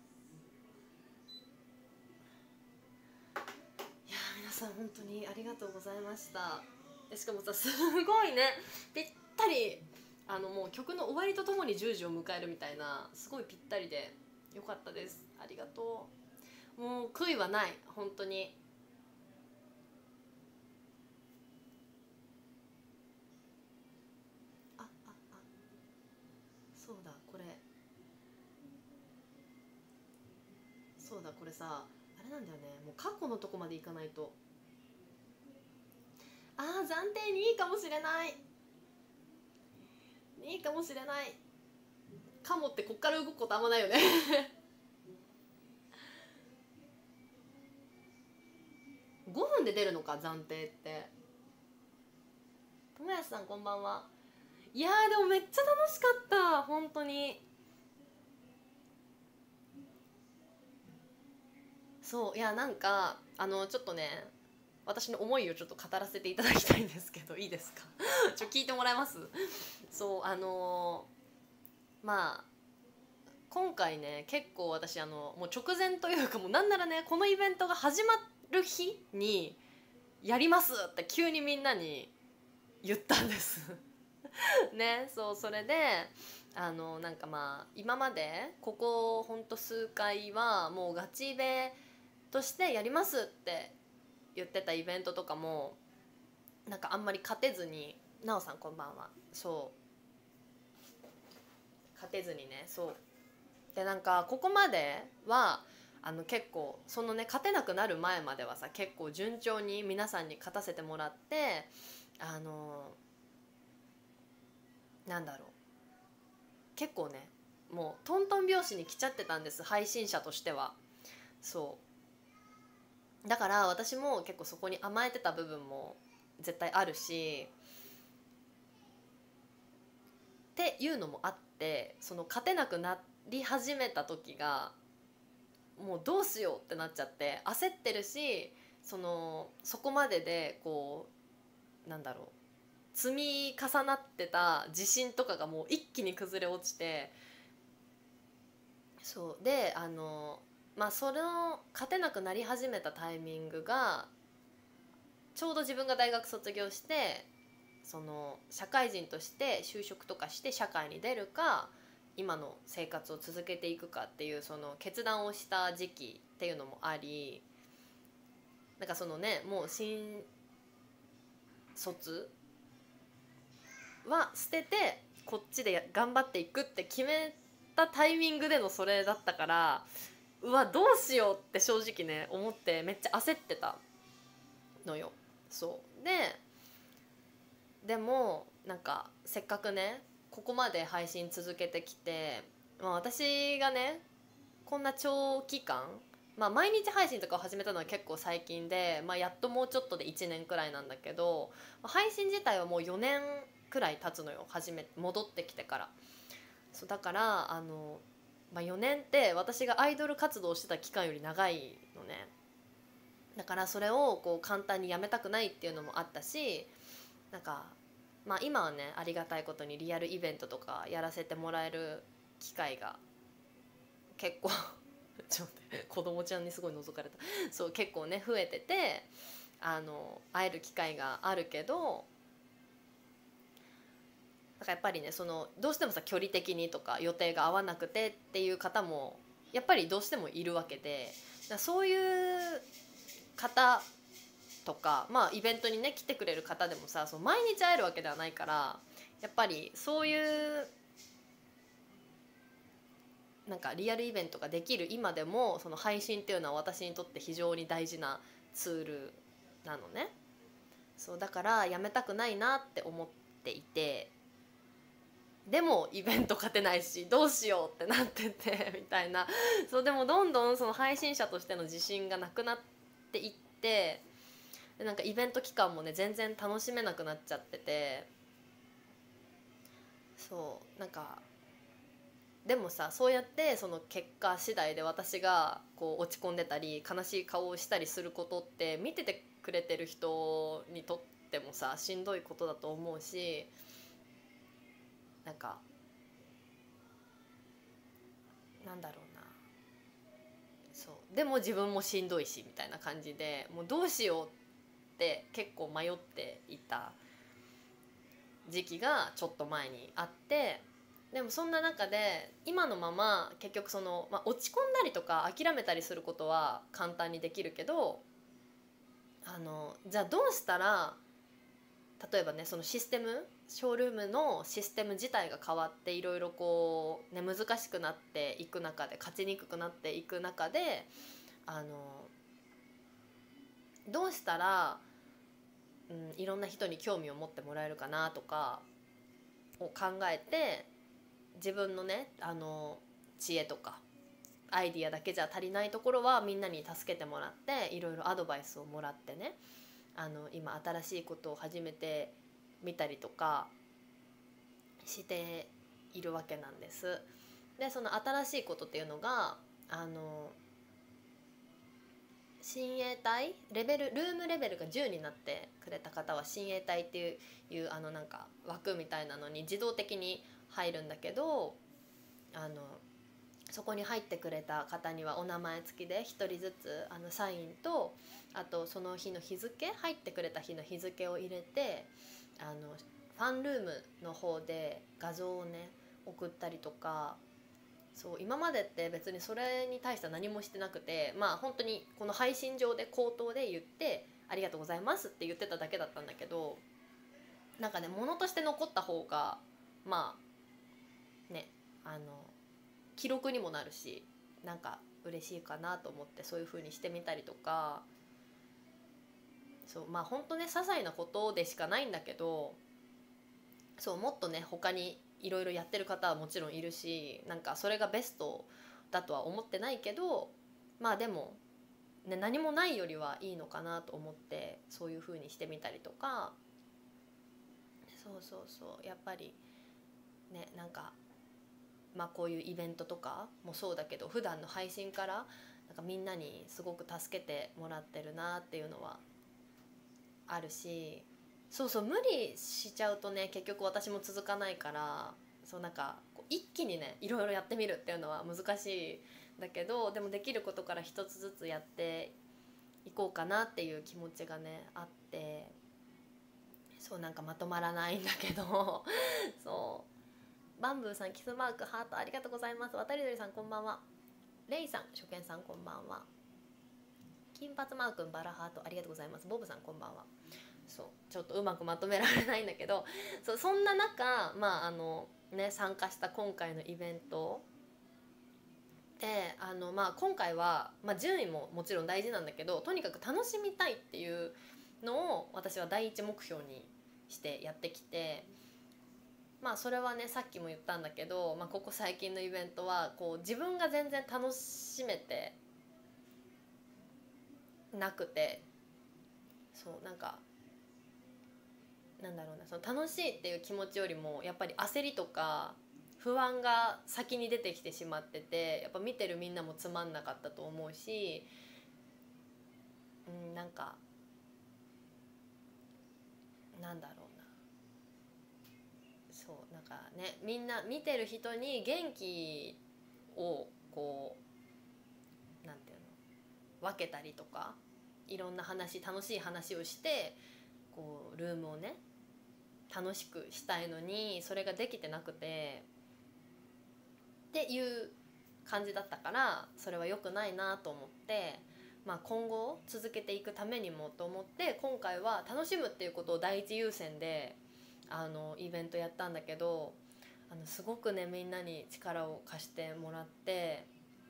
いや皆さん本当にありがとうございました。しかもさすごいねぴったりもう曲の終わりとともに10時を迎えるみたいな、すごいぴったりでよかったです。ありがとう。もう悔いはない本当に。そうだこれさあれなんだよね、もう過去のとこまでいかないと。暫定にいいかもしれないかもってこっから動くことあんまないよね5分で出るのか暫定って。友安さんこんばんは。いやでもめっちゃ楽しかった本当に。そういやなんかちょっとね私の思いをちょっと語らせていただきたいんですけどいいですか聞いてもらえます？そうまあ今回ね結構私もう直前というか、もうなんならねこのイベントが始まる日にやりますって急にみんなに言ったんですね。そうそれでなんかまあ今までここほんと数回はもうガチイベとしてやりますって言ってたイベントとかもなんかあんまり勝てずに、なおさんこんばんは。そう勝てずにね。そうでなんかここまでは結構そのね勝てなくなる前まではさ結構順調に皆さんに勝たせてもらってなんだろう結構ねもうトントン拍子に来ちゃってたんです、配信者としては。そうだから私も結構そこに甘えてた部分も絶対あるしっていうのもあって、その勝てなくなり始めた時がもうどうしようってなっちゃって焦ってるし、そこまででこうなんだろう積み重なってた自信とかがもう一気に崩れ落ちて、そうでまあその勝てなくなり始めたタイミングがちょうど自分が大学卒業して社会人として就職とかして社会に出るか今の生活を続けていくかっていうその決断をした時期っていうのもあり、なんかもう新卒は捨ててこっちで頑張っていくって決めたタイミングでのそれだったから、うわどうしようって正直ね思ってめっちゃ焦ってたのよ。そうでもなんかせっかくねここまで配信続けてきて、まあ、私がねこんな長期間、まあ、毎日配信とかを始めたのは結構最近で、まあ、やっともうちょっとで1年くらいなんだけど、配信自体はもう4年くらい経つのよ、戻ってきてから。そうだからまあ、4年って私がアイドル活動してた期間より長いのね。だからそれをこう簡単にやめたくないっていうのもあったし、なんかまあ今はねありがたいことにリアルイベントとかやらせてもらえる機会が結構ちょっと待って子供ちゃんにすごい覗かれたそう結構ね増えてて会える機会があるけど、だからやっぱりねどうしてもさ距離的にとか予定が合わなくてっていう方もやっぱりどうしてもいるわけで、そういう方とか、まあイベントにね来てくれる方でもさ、そう毎日会えるわけではないから、やっぱりそういうなんかリアルイベントができる今でも、その配信っていうのは私にとって非常に大事なツールなのね。そうだからやめたくないなって思っていて、でもイベント勝てないしどうしようってなっててみたいな。そうでもどんどんその配信者としての自信がなくなっていって、でなんかイベント期間もね全然楽しめなくなっちゃってて、そうなんかでもさ、そうやってその結果次第で私がこう落ち込んでたり悲しい顔をしたりすることって見ててくれてる人にとってもさしんどいことだと思うし、なんかなんだろうな、そうでも自分もしんどいしみたいな感じで、もうどうしようって結構迷っていた時期がちょっと前にあって、でもそんな中で今のまま結局その、落ち込んだりとか諦めたりすることは簡単にできるけど、じゃあどうしたら、例えばねそのシステム、ショールームのシステム自体が変わっていろいろこう、ね、難しくなっていく中で、勝ちにくくなっていく中で、どうしたら、いろんな人に興味を持ってもらえるかなとかを考えて、自分のね知恵とかアイディアだけじゃ足りないところはみんなに助けてもらって、いろいろアドバイスをもらってね、今新しいことを始めてみたりとかしているわけなんです。でその新しいことっていうのが親衛隊レベル、ルームレベルが10になってくれた方は親衛隊っていうなんか枠みたいなのに自動的に入るんだけど、そこに入ってくれた方にはお名前付きで1人ずつサインと、あとその日の日付、入ってくれた日の日付を入れて、ファンルームの方で画像をね送ったりとか。そう今までって別にそれに対しては何もしてなくて、まあ本当にこの配信上で口頭で言ってありがとうございますって言ってただけだったんだけど、なんかね物として残った方がまあね記録にもなるし、なんか嬉しいかなと思ってそういう風にしてみたりとか。そうまあ本当ね些細なことでしかないんだけど、そうもっとね他にいろいろやってる方はもちろんいるし、なんかそれがベストだとは思ってないけど、まあでも、ね、何もないよりはいいのかなと思ってそういう風にしてみたりとか。そうやっぱりねなんかこういうイベントとかもそうだけど、普段の配信からなんかみんなにすごく助けてもらってるなっていうのはあるし、そう無理しちゃうとね結局私も続かないから、そうなんか一気にねいろいろやってみるっていうのは難しいんだけど、でもできることから一つずつやっていこうかなっていう気持ちがねあって、そうなんかまとまらないんだけどそうバンブーさんキスマークハートありがとうございます。渡り鳥さんこんばんは。レイさん初見さんこんばんは。金髪マー君バラハートありがとうございます。ボブさんこんばんは。そうちょっとうまくまとめられないんだけど、そんな中、参加した今回のイベントで今回は、順位ももちろん大事なんだけど、とにかく楽しみたいっていうのを私は第一目標にしてやってきて、それはねさっきも言ったんだけど、ここ最近のイベントはこう自分が全然楽しめてなくて、そうなんかなんだろうな、その楽しいっていう気持ちよりもやっぱり焦りとか不安が先に出てきてしまってて、やっぱ見てるみんなもつまんなかったと思うし、なんかなんだろうな、そうなんかねみんな見てる人に元気をこうなんていうの分けたりとか、いろんな話楽しい話をしてこうルームをね楽しくしたいのにそれができてなくてっていう感じだったから、それは良くないなと思って、 今後続けていくためにもと思って、今回は楽しむっていうことを第一優先でイベントやったんだけど、すごくねみんなに力を貸してもらって、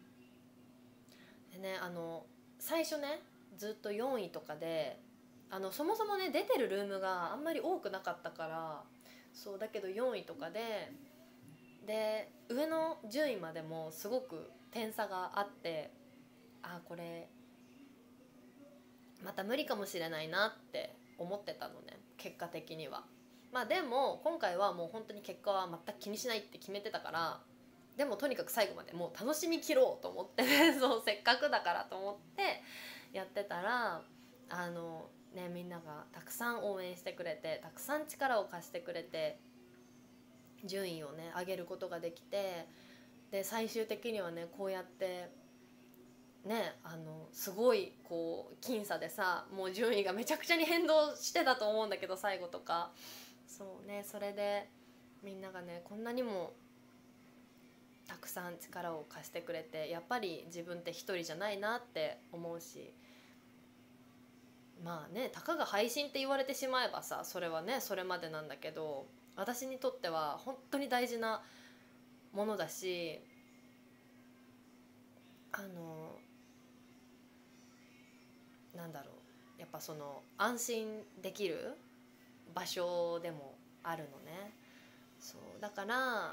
でね最初ねずっと4位とかで、そもそもね出てるルームがあんまり多くなかったから、そうだけど4位とかで上の順位までもすごく点差があって、これまた無理かもしれないなって思ってたのね、結果的には。でも今回はもう本当に結果は全く気にしないって決めてたから、でもとにかく最後までもう楽しみきろうと思ってねそうせっかくだからと思ってやってたら、みんながたくさん応援してくれて、たくさん力を貸してくれて、順位をね上げることができて、で最終的にはねこうやってねすごいこう僅差でさ、もう順位がめちゃくちゃに変動してたと思うんだけど、最後とかそうね、それでみんながねこんなにもたくさん力を貸してくれて、やっぱり自分って一人じゃないなって思うし、たかが配信って言われてしまえばさ、それはねそれまでなんだけど、私にとっては本当に大事なものだし、なんだろう、やっぱその安心できる場所でもあるのね。そうだから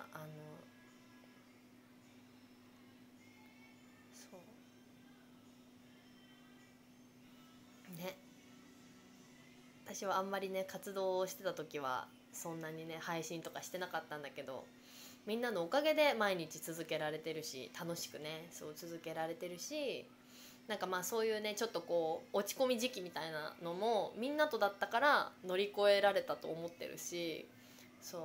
そうね、私はあんまりね活動をしてた時はそんなにね配信とかしてなかったんだけど、みんなのおかげで毎日続けられてるし、楽しくねそう続けられてるし、なんかそういうねちょっとこう落ち込み時期みたいなのもみんなとだったから乗り越えられたと思ってるし、そう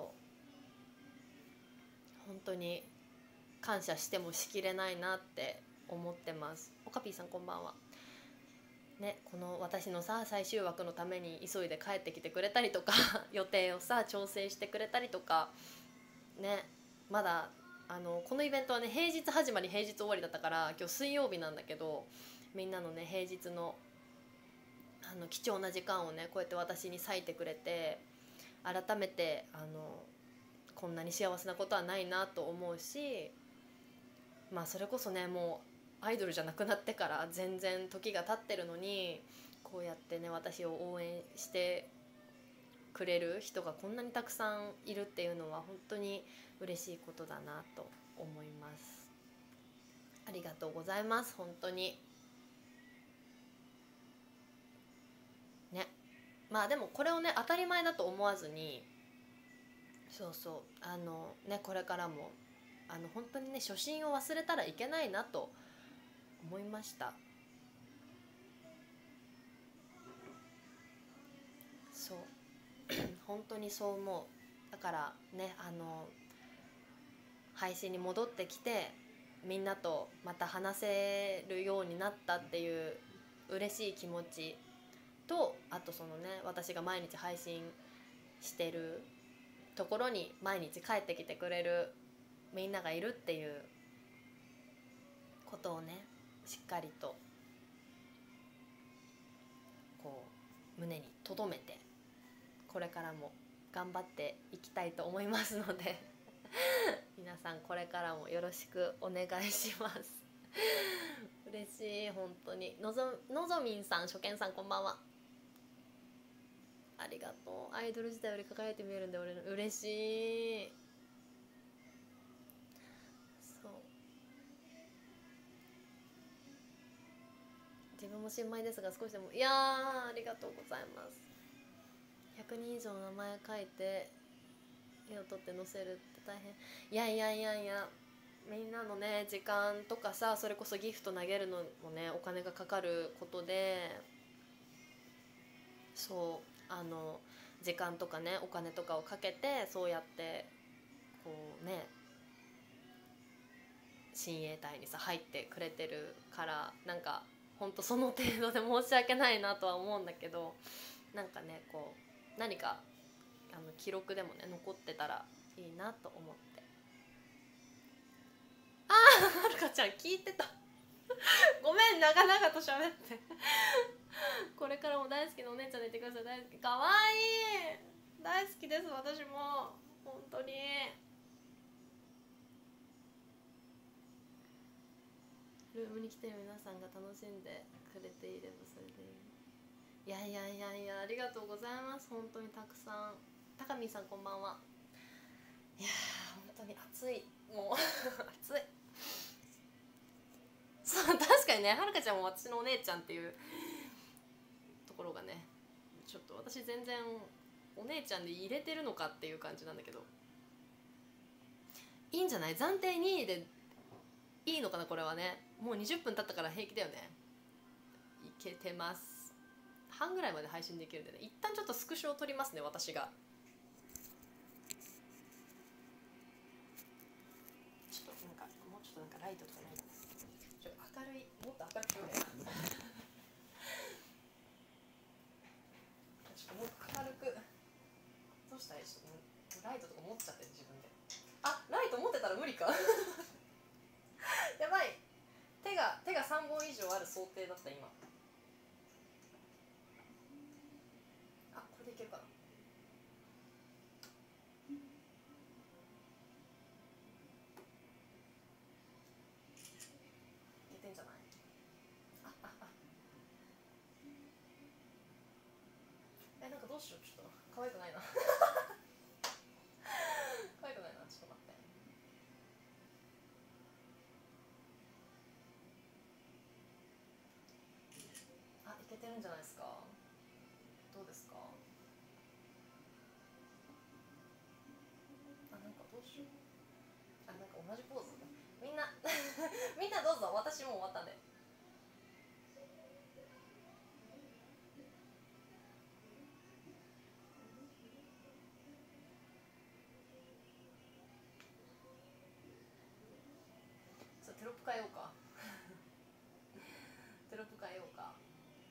本当に感謝してもしきれないなって思ってます。おかぴーさんこんばんはね。この私のさ最終枠のために急いで帰ってきてくれたりとか予定をさ調整してくれたりとかね、まだこのイベントはね平日始まり平日終わりだったから、今日水曜日なんだけど、みんなのね平日の貴重な時間をねこうやって私に割いてくれて、改めてこんなに幸せなことはないなと思うし、それこそねもうアイドルじゃなくなってから全然時が経ってるのに、こうやってね私を応援してくれる人がこんなにたくさんいるっていうのは本当に嬉しいことだなと思います。ありがとうございます。本当にね。でもこれをね当たり前だと思わずに、これからも本当にね初心を忘れたらいけないなと思いました。そう本当にそう思う。だからね配信に戻ってきてみんなとまた話せるようになったっていう嬉しい気持ちと、あとそのね私が毎日配信してるところに毎日帰ってきてくれるみんながいるっていうことをねしっかりとこう胸に留めて、これからも頑張っていきたいと思いますので皆さんこれからもよろしくお願いします嬉しい本当に。のぞみんさん、初見さんこんばんは、ありがとう。アイドル時代より輝いて見えるんで俺の嬉しい。そう自分も新米ですが少しでも、いやありがとうございます。100人以上の名前書いて絵を撮って載せるって大変。いやみんなのね時間とかさ、それこそギフト投げるのもねお金がかかることで、そう時間とかねお金とかをかけてそうやってこうね親衛隊にさ入ってくれてるから、なんかほんとその程度で申し訳ないなとは思うんだけど、なんかねこう何か記録でもね残ってたらいいなと思って。はるかちゃん聞いてたごめん、長々と喋ってこれからも大好きなお姉ちゃんでいてください。大好き、かわいい、大好きです私も本当に。ルームに来てる皆さんが楽しんでくれていればそれでいい。いやいやいやいや、ありがとうございます。本当にたくさん。高見さんこんばんは。いやー本当に暑い、もう暑い。そう確かにね、はるかちゃんも私のお姉ちゃんっていうところがね、ちょっと私全然お姉ちゃんで入れてるのかっていう感じなんだけど、いいんじゃない？暫定2位でいいのかなこれはね。もう20分経ったから平気だよね。いけてます。半ぐらいまで配信できるんでね、一旦ちょっとスクショを撮りますね私が。ちょっとなんかもうちょっとなんかライトとかないかな。ちょっと明るい、もっと明るくしようよちょっともっと明るくどうしたらいい？ちょっとライトとか持っちゃって自分で。あ、ライト持ってたら無理かやばい、手が3本以上ある想定だった今。あ、これでいけるかな。いけてんじゃない？なんかどうしよう、ちょっと可愛くないな可愛くないな、ちょっと待って。あ、いけてるんじゃないですか。どうですか。あ、なんかどうしよう。あ、なんか同じポーズみんなみんなどうぞ、私もう終わったんで。テロップ変えようかテロップ変えようか。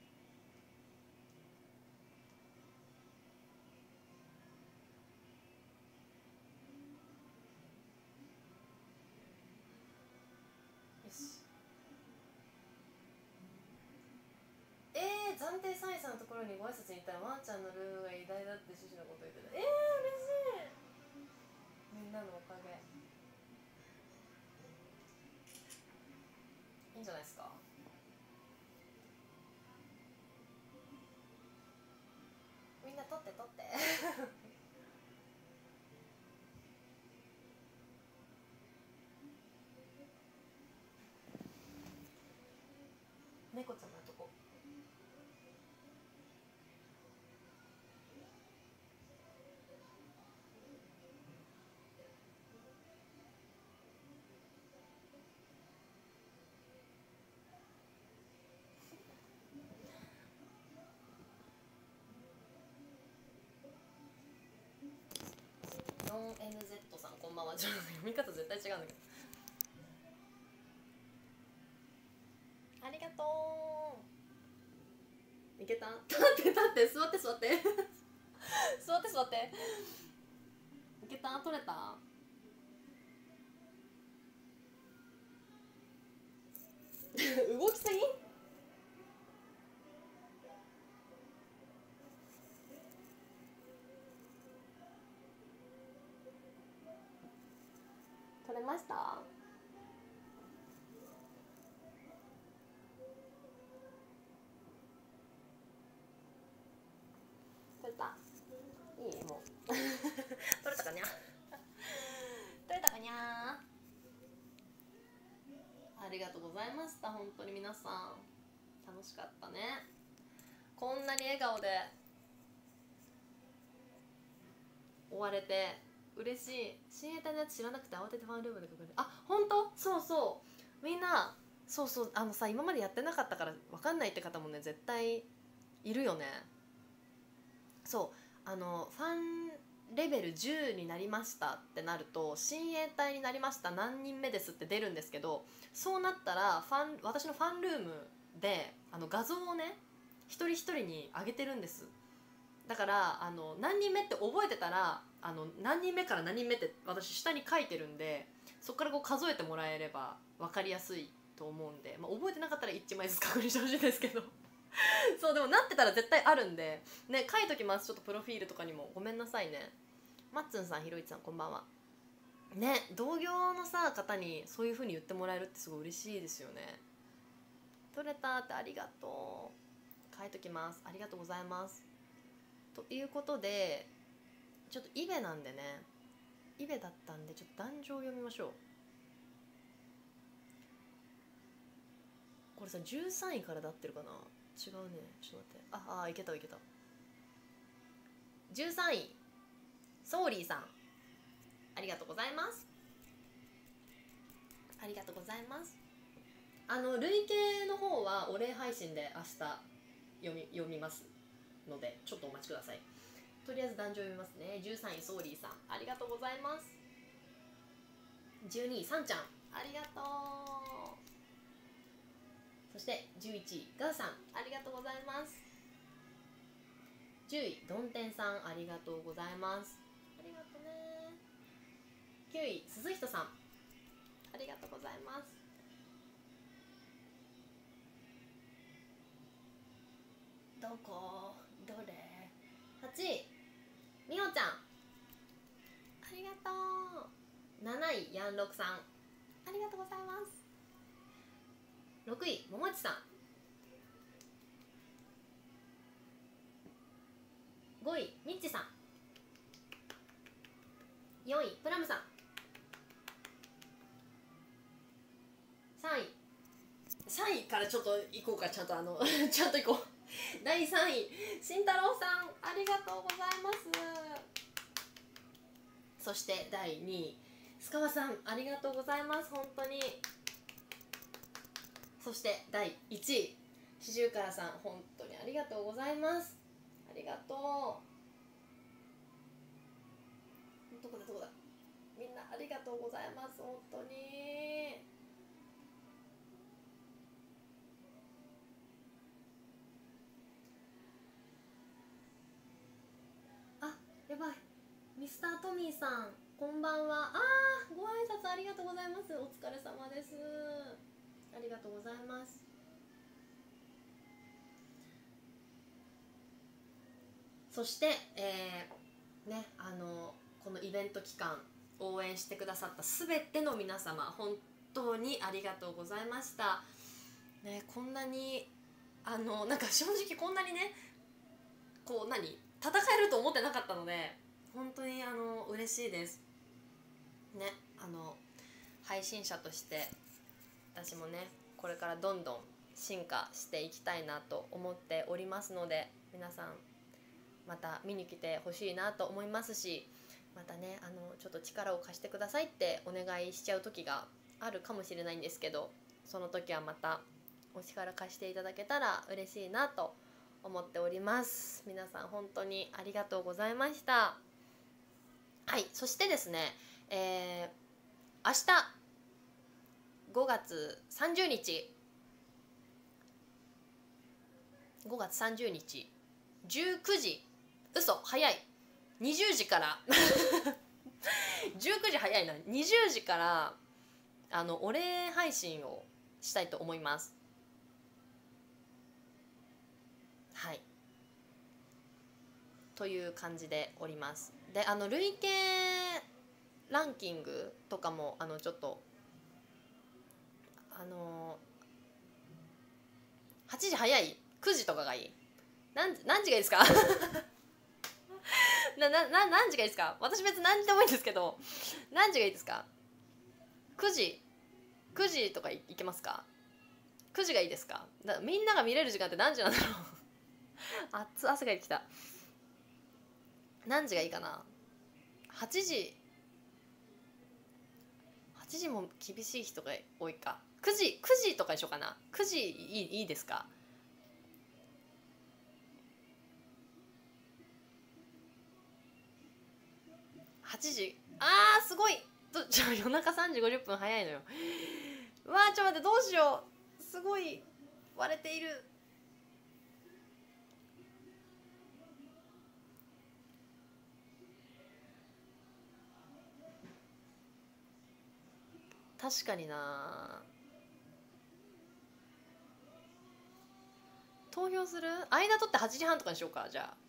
よし。暫定3位さんのところにご挨拶に行ったらワンちゃんのルームが偉大だって趣旨のこと言ってた。嬉しい、みんなのおかげ。いいんじゃないですか。みんな撮って撮って猫ちゃんのとこ。4NZ さんこんばんは。ちょっと読み方絶対違うんだけど。ありがとう。いけた？立って立って、座って座って座って座って。いけた？取れた？動きすぎ？取れました？取れた？いい？もう取れたかにゃ取れたかにゃ。ありがとうございました。本当に皆さん楽しかったね。こんなに笑顔で終われて嬉しい。親衛隊のやつ知らなくて慌ててファンルームで書かれて、あ、本当？そうそう、みんなそうそう、さ、今までやってなかったから分かんないって方もね絶対いるよね。そう、ファンレベル10になりましたってなると親衛隊になりました何人目ですって出るんですけど、そうなったら私のファンルームで画像をね一人一人に上げてるんです。だから何人目って覚えてたら何人目から何人目って私下に書いてるんで、そこからこう数えてもらえれば分かりやすいと思うんで、まあ、覚えてなかったら1枚ずつ確認してほしいですけどそうでもなってたら絶対あるんでね、書いときます。ちょっとプロフィールとかにもごめんなさいね。マッツンさん、ひろいちさん、こんばんは。ね、同業のさ方にそういう風に言ってもらえるってすごい嬉しいですよね。取れたってありがとう、書いときます。ありがとうございます。ということでちょっとイベなんでね、イベだったんでちょっと壇上を読みましょう。これさ13位からだってるかな、違うね、ちょっと待って、いけたいけた。13位ソーリーさん、ありがとうございます。ありがとうございます。累計の方はお礼配信で明日読みますのでちょっとお待ちください。とりあえず壇上読みますね。13位ソーリーさん、ありがとうございます。12位さんちゃん、ありがとう。そして11位ガーさん、ありがとうございます。10位どんてんさん、ありがとうございます。ありがとうね。9位鈴人さん、ありがとうございます。どれ ?8 位みおちゃん、ありがとう。7位やんろくさん、ありがとうございます。6位ももちさん、5位みっちさん、4位プラムさん、3位からちょっと行こうか、ちゃんとちゃんと行こう第3位慎太郎さん、ありがとうございます。そして第2位須川さん、ありがとうございます、本当に。そして第1位四十からさん、本当にありがとうございます。ありがとう。どこだみんなありがとうございます、本当に。やばい、ミスタートミーさん、こんばんは。ご挨拶ありがとうございます。お疲れ様です。ありがとうございます。そしてね、このイベント期間応援してくださったすべての皆様、本当にありがとうございました、ね。こんなになんか正直こんなにね、こう戦えると思ってなかったので、本当に嬉しいですね。配信者として私もね、これからどんどん進化していきたいなと思っておりますので、皆さんまた見に来てほしいなと思いますし、またねちょっと力を貸してくださいってお願いしちゃう時があるかもしれないんですけど、その時はまたお力貸していただけたら嬉しいなと思っております。皆さん本当にありがとうございました。はい、そしてですね、明日5月30日19時、嘘早い、20時から19時早いな、20時からお礼配信をしたいと思います。はい、という感じでおります。で累計ランキングとかもちょっと8時早い、9時とかがいい、何時がいいですか何時がいいですか。私別に何時でもいいんですけど、何時がいいですか。9時とかいけますか。9時がいいですか。みんなが見れる時間って何時なんだろう汗が出てきた。何時がいいかな。8時も厳しい人が多いか。9時とかにしようかな。9時いいですか。8時、すごい、夜中3時50分早いのよ。うわー、ちょっと待って、どうしよう、すごい割れている。確かにな。 投票する？間取って8時半とかにしようか。じゃあ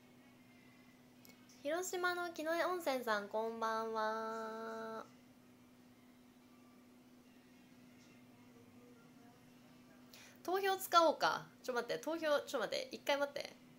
広島の木の江温泉さん、こんばんは。投票使おうか。ちょ待って、投票ちょっと待って、一回待って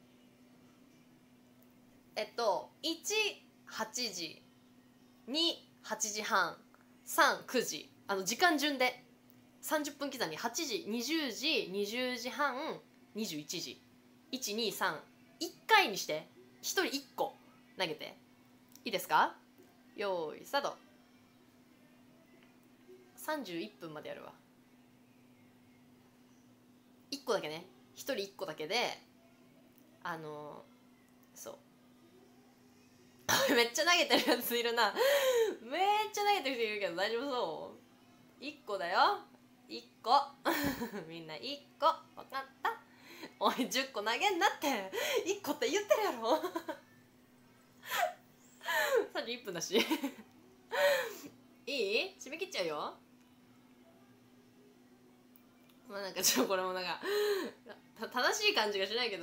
。1、8時、2、8時半、3、9時、時間順で30分刻み、8時、20時、20時半、21時、123、1回にして1人1個投げていいですか？よーいスタート。31分までやるわ。1個だけね、1人1個だけでそうめっちゃ投げてるやついるなめっちゃ投げてる人いるけど大丈夫そう？ 1 個だよ、1個みんな1個分かった？おい10個投げんなって、1個って言ってるやろ31分だしいい？締め切っちゃうよ。まあなんかこれもなんか正しい感じがしないけど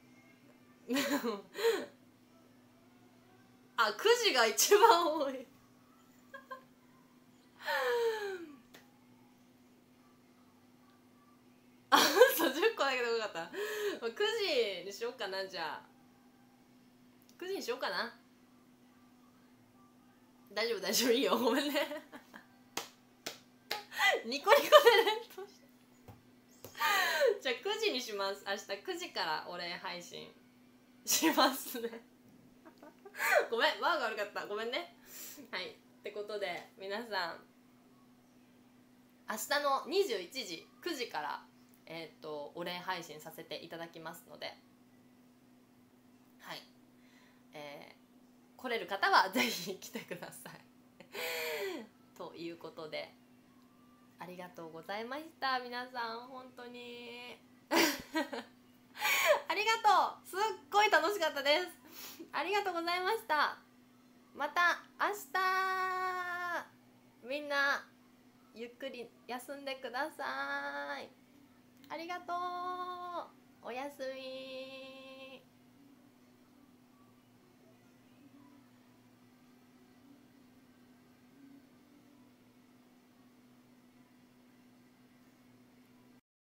あ、9時が一番多いあ、そう10個だけでよかった。9時にしようかな。じゃあ9時にしようかな。大丈夫大丈夫、いいよ、ごめんねニコニコで連投してじゃあ9時にします。明日9時からお礼配信しますねごめん、ワーが悪かった、ごめんね。はいってことで皆さん、明日の21時9時からお礼配信させていただきますので、はい、来れる方はぜひ来てくださいということで、ありがとうございました。皆さん本当にありがとう、すっごい楽しかったです。ありがとうございました。また明日みんなゆっくり休んでください。ありがとう。おやすみ。